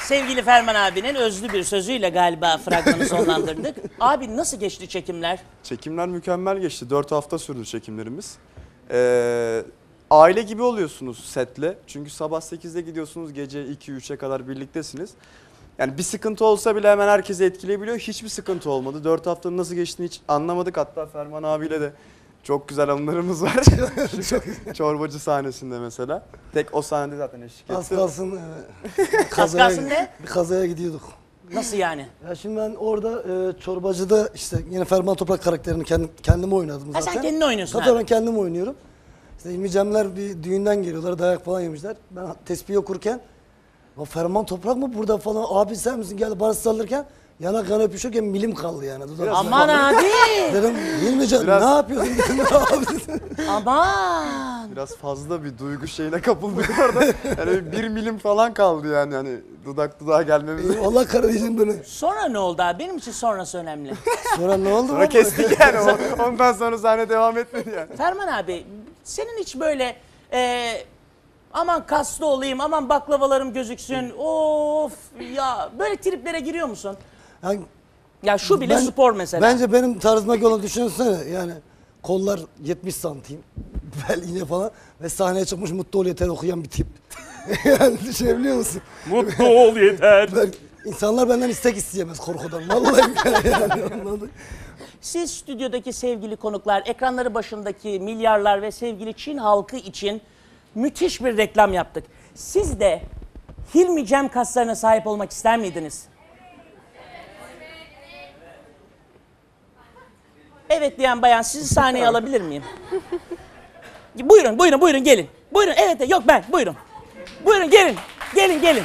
Sevgili Ferman abinin özlü bir sözüyle galiba fragmanı sonlandırdık. Abi nasıl geçti çekimler? Çekimler mükemmel geçti. Dört hafta sürdü çekimlerimiz. Ee, aile gibi oluyorsunuz setle. Çünkü sabah sekizde gidiyorsunuz, gece iki üçe kadar birliktesiniz. Yani bir sıkıntı olsa bile hemen herkesi etkileyebiliyor. Hiçbir sıkıntı olmadı. Dört haftanın nasıl geçtiğini hiç anlamadık. Hatta Ferman abiyle de çok güzel anılarımız var. Çorbacı sahnesinde mesela. Tek o sahnede zaten eşlik etti. Az kalsın, e, Az kalsın ne? Bir kazaya gidiyorduk. Nasıl yani? Ya şimdi ben orada e, çorbacıda işte yine Ferman Toprak karakterini kendim, kendim oynadım Ha, zaten. sen kendini oynuyorsun Tabii abi. ben kendim oynuyorum. İşte İlmi Cemler bir düğünden geliyorlar, dayak falan yemişler. Ben tesbih okurken, o Ferman Toprak mı burada falan, abi sen misin geldi bana sallarken yanak yana öpüşürken milim kaldı yani. Dudağım Aman kaldı. abi! Dedim İlmi Cem Biraz- ne yapıyorsun? Dedim, abi. Aman! Biraz fazla bir duygu şeyine kapıldık orada. Yani bir milim falan kaldı yani hani dudak dudağa gelmemiz. Allah kardeşim beni. Sonra ne oldu abi? Benim için sonrası önemli. Sonra ne oldu? Sonra kestik yani. O- Ondan sonra sahne devam etmedi yani. Ferman abi, senin hiç böyle e, aman kaslı olayım, aman baklavalarım gözüksün, of ya böyle triplere giriyor musun? Yani, ya şu bile ben- spor mesela. Bence benim tarzıma olan düşünsene yani kollar yetmiş santim, bel iğne falan ve sahneye çıkmış mutlu ol yeter okuyan bir tip. Yani düşünebiliyor musun? Mutlu ol yeter. Ben, insanlar benden istek isteyemez korkudan. Vallahi yani anladın. Siz stüdyodaki sevgili konuklar, ekranları başındaki milyarlar ve sevgili Çin halkı için müthiş bir reklam yaptık. Siz de Hilmi Cem kaslarına sahip olmak ister miydiniz? Evet diyen bayan, sizi sahneye alabilir miyim? Buyurun, buyurun, buyurun gelin. Buyurun, evet, yok ben, buyurun. Buyurun gelin, gelin, gelin.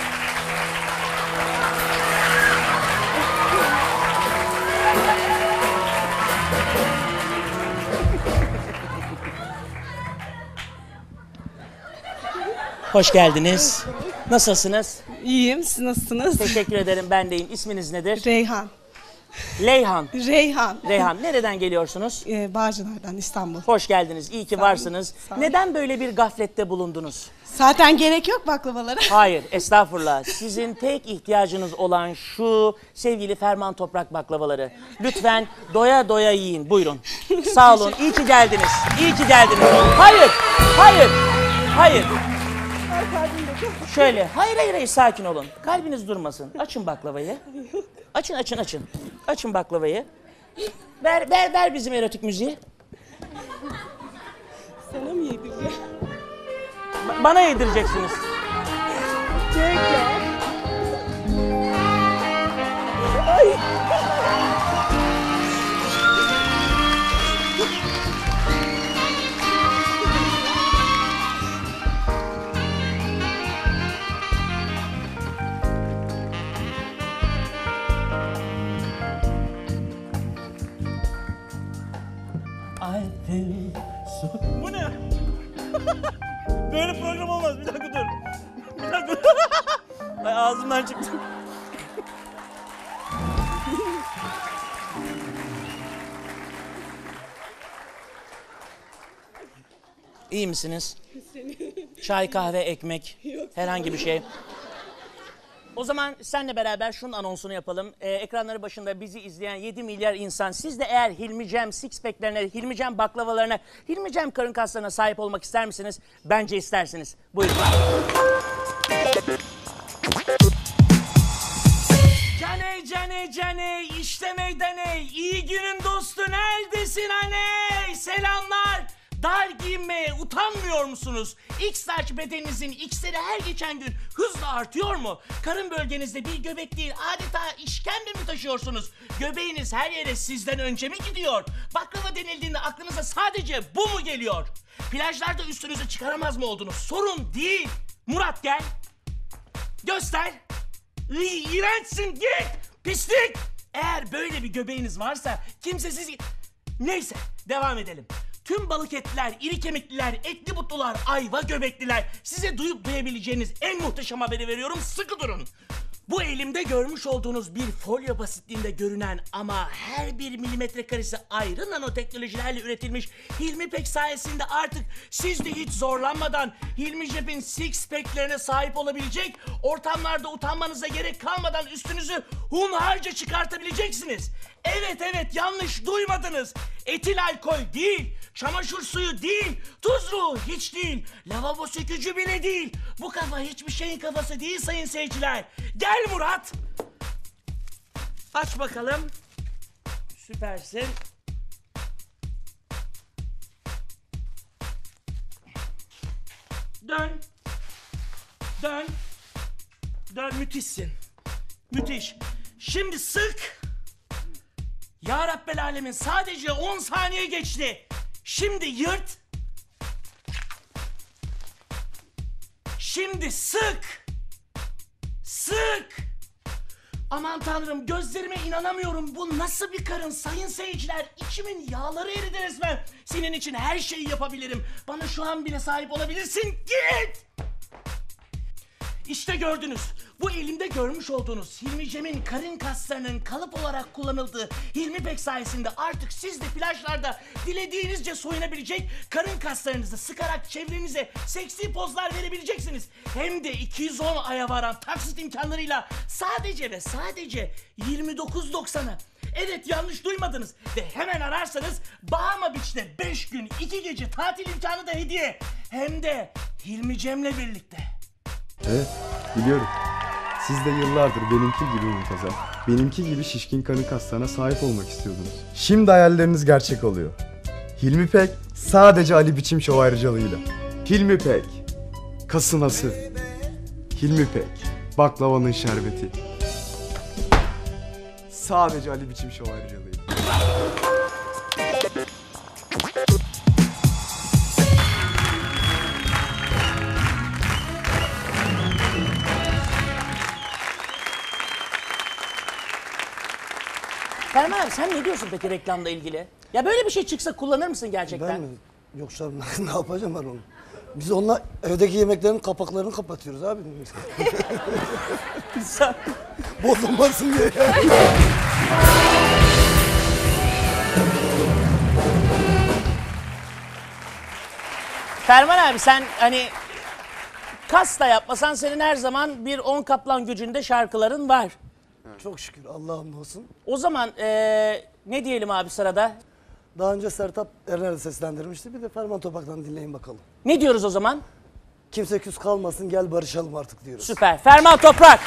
Hoş geldiniz. Nasılsınız? İyiyim, siz nasılsınız? Teşekkür ederim, ben deyim. İsminiz nedir? Reyhan. Leyhan. Reyhan. Reyhan. Nereden geliyorsunuz? Ee, Bağcılar'dan, İstanbul. Hoş geldiniz, iyi ki Sağ olun, varsınız. sağ olun. Neden böyle bir gaflette bulundunuz? Zaten gerek yok baklavalara. Hayır, estağfurullah. Sizin tek ihtiyacınız olan şu sevgili Ferman Toprak baklavaları. Lütfen doya doya yiyin, buyurun. Sağ olun, iyi ki geldiniz. İyi ki geldiniz. Hayır, hayır, hayır. Şöyle, hayır hayır hayır, sakin olun. Kalbiniz durmasın. Açın baklavayı. Açın açın açın. Açın baklavayı. Ver ver ver bizim erotik müziği. Sana mı yedireceğim? Ba- bana yedireceksiniz. Çek ya. Ay. I feel so... Bu ne? Böyle program olmaz. Bir dakika dur. Bir dakika dur. Ay ağzımdan çıktı. İyi misiniz? Çay, kahve, ekmek, herhangi bir şey. O zaman seninle beraber şunun anonsunu yapalım. Ee, ekranları başında bizi izleyen yedi milyar insan, siz de eğer Hilmi Cem six pack'lerine, Hilmi Cem baklavalarına, Hilmi Cem karın kaslarına sahip olmak ister misiniz? Bence istersiniz. Buyurun. Caney, caney, caney, işte meydaney, iyi günün dostu neredesin aney? Selamlar. Dar giyinmeye utanmıyor musunuz? X large bedeninizin X'leri her geçen gün hızla artıyor mu? Karın bölgenizde bir göbek değil, adeta işkembe mi taşıyorsunuz? Göbeğiniz her yere sizden önce mi gidiyor? Baklava denildiğinde aklınıza sadece bu mu geliyor? Plajlarda üstünüzü çıkaramaz mı oldunuz? Sorun değil. Murat gel. Göster. İy, iğrençsin, git. Pislik. Eğer böyle bir göbeğiniz varsa kimse sizi... Neyse, devam edelim. Tüm balık etliler, iri kemikliler, etli butlular, ayva göbekliler, size duyup duyabileceğiniz en muhteşem haberi veriyorum, sıkı durun. Bu elimde görmüş olduğunuz bir folyo basitliğinde görünen ama her bir milimetre karesi ayrı nanoteknolojilerle üretilmiş Hilmi Pek sayesinde artık siz de hiç zorlanmadan Hilmi Cep'in six pack'lerine sahip olabilecek, ortamlarda utanmanıza gerek kalmadan üstünüzü hunharca çıkartabileceksiniz. Evet evet, yanlış duymadınız. Etil alkol değil, çamaşır suyu değil, tuzlu hiç değil, lavabo sökücü bile değil. Bu kafa hiçbir şeyin kafası değil sayın seyirciler. Gel Murat. Aç bakalım. Süpersin. Dön. Dön. Dön, müthişsin. Müthiş. Şimdi sık. Ya Rabbel Alemin, sadece on saniye geçti. Şimdi yırt. Şimdi sık. Sık. Aman tanrım, gözlerime inanamıyorum. Bu nasıl bir karın sayın seyirciler? İçimin yağları eridi resmen. Senin için her şeyi yapabilirim. Bana şu an bile sahip olabilirsin. Git. İşte gördünüz. Bu elimde görmüş olduğunuz Hilmi Cem'in karın kaslarının kalıp olarak kullanıldığı Hilmi Pek sayesinde artık siz de plajlarda dilediğinizce soyunabilecek, karın kaslarınızı sıkarak çevrenize seksi pozlar verebileceksiniz. Hem de iki yüz on aya varan taksit imkanlarıyla sadece ve sadece yirmi dokuz doksana. Evet, yanlış duymadınız ve hemen ararsanız Bahama Beach'te beş gün iki gece tatil imkanı da hediye. Hem de Hilmi Cem'le birlikte. Evet, biliyorum. Siz de yıllardır benimki gibi muntazam, benimki gibi şişkin karın kaslarına sahip olmak istiyordunuz. Şimdi hayalleriniz gerçek oluyor. Hilmi Pek sadece Ali Biçim Show ayrıcalığıyla. Hilmi Pek, kasınası. Hilmi Pek, baklavanın şerbeti. Sadece Ali Biçim Show ayrıcalığıyla. Ferman abi, sen ne diyorsun peki reklamla ilgili? Ya böyle bir şey çıksa kullanır mısın gerçekten? Ben mi? Yok canım, ne yapacağım ben onu? Biz onunla evdeki yemeklerin kapaklarını kapatıyoruz abi. Sen... Bozulmasın diye yani. Ferman abi, sen hani kas da yapmasan senin her zaman bir on kaplan gücünde şarkıların var. Çok şükür, Allah'ım olsun. O zaman ee, ne diyelim abi sırada? Daha önce Sertab Erener'i seslendirmişti. Bir de Ferman Topak'tan dinleyin bakalım. Ne diyoruz o zaman? Kimse küs kalmasın, gel barışalım artık diyoruz. Süper. Ferman Toprak.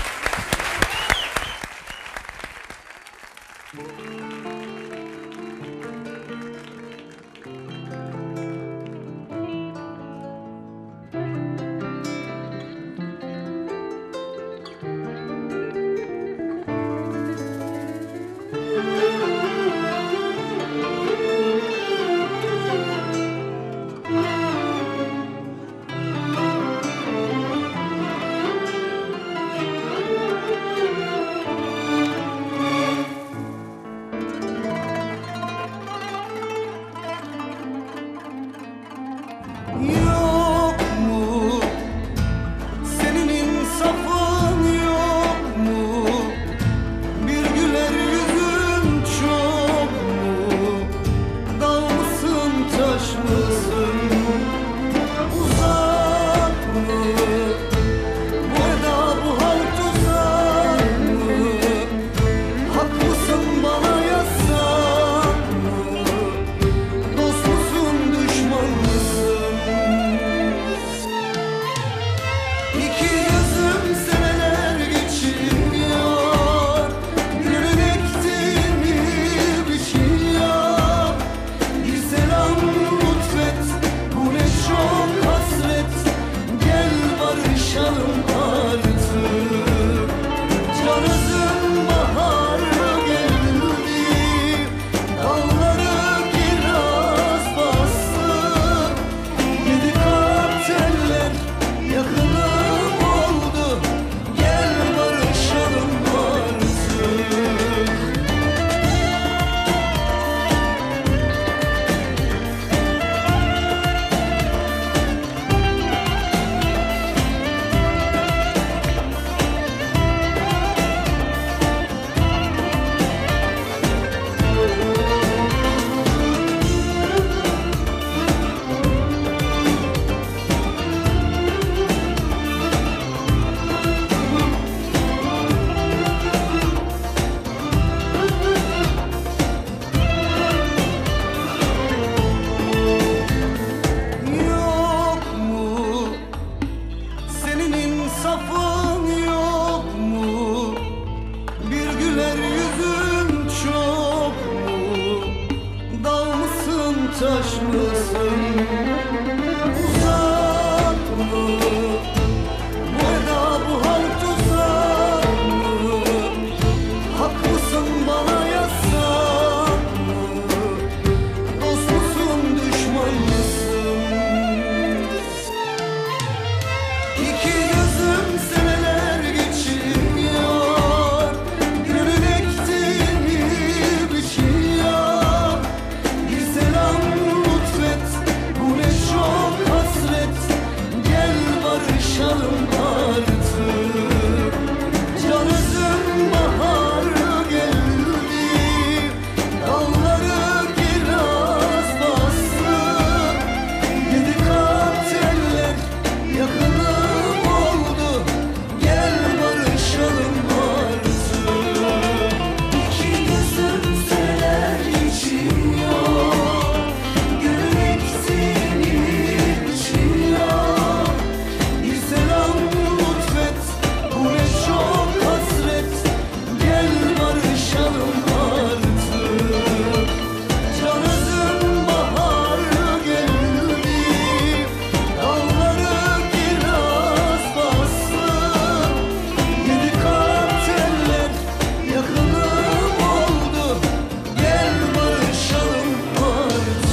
barışalım artık. Can özüm bahar geldi, dalları kiraz bastı. Yedi kat eller yakınım oldu, gel barışalım artık. İki gözüm söyler içiyor, gönül ektiğini biçiyor. Bir selam lütfet, bu ne çok hasret, gel barışalım artık. Can özüm bahar geldi, dalları kiraz bastı. Yedi kat eller yakınım oldu, gel barışalım artık.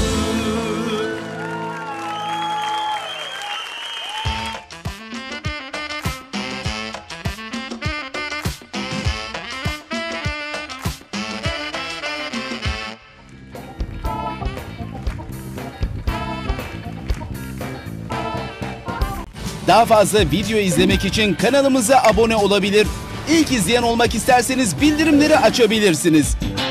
Daha fazla video izlemek için kanalımıza abone olabilir. İlk izleyen olmak isterseniz bildirimleri açabilirsiniz.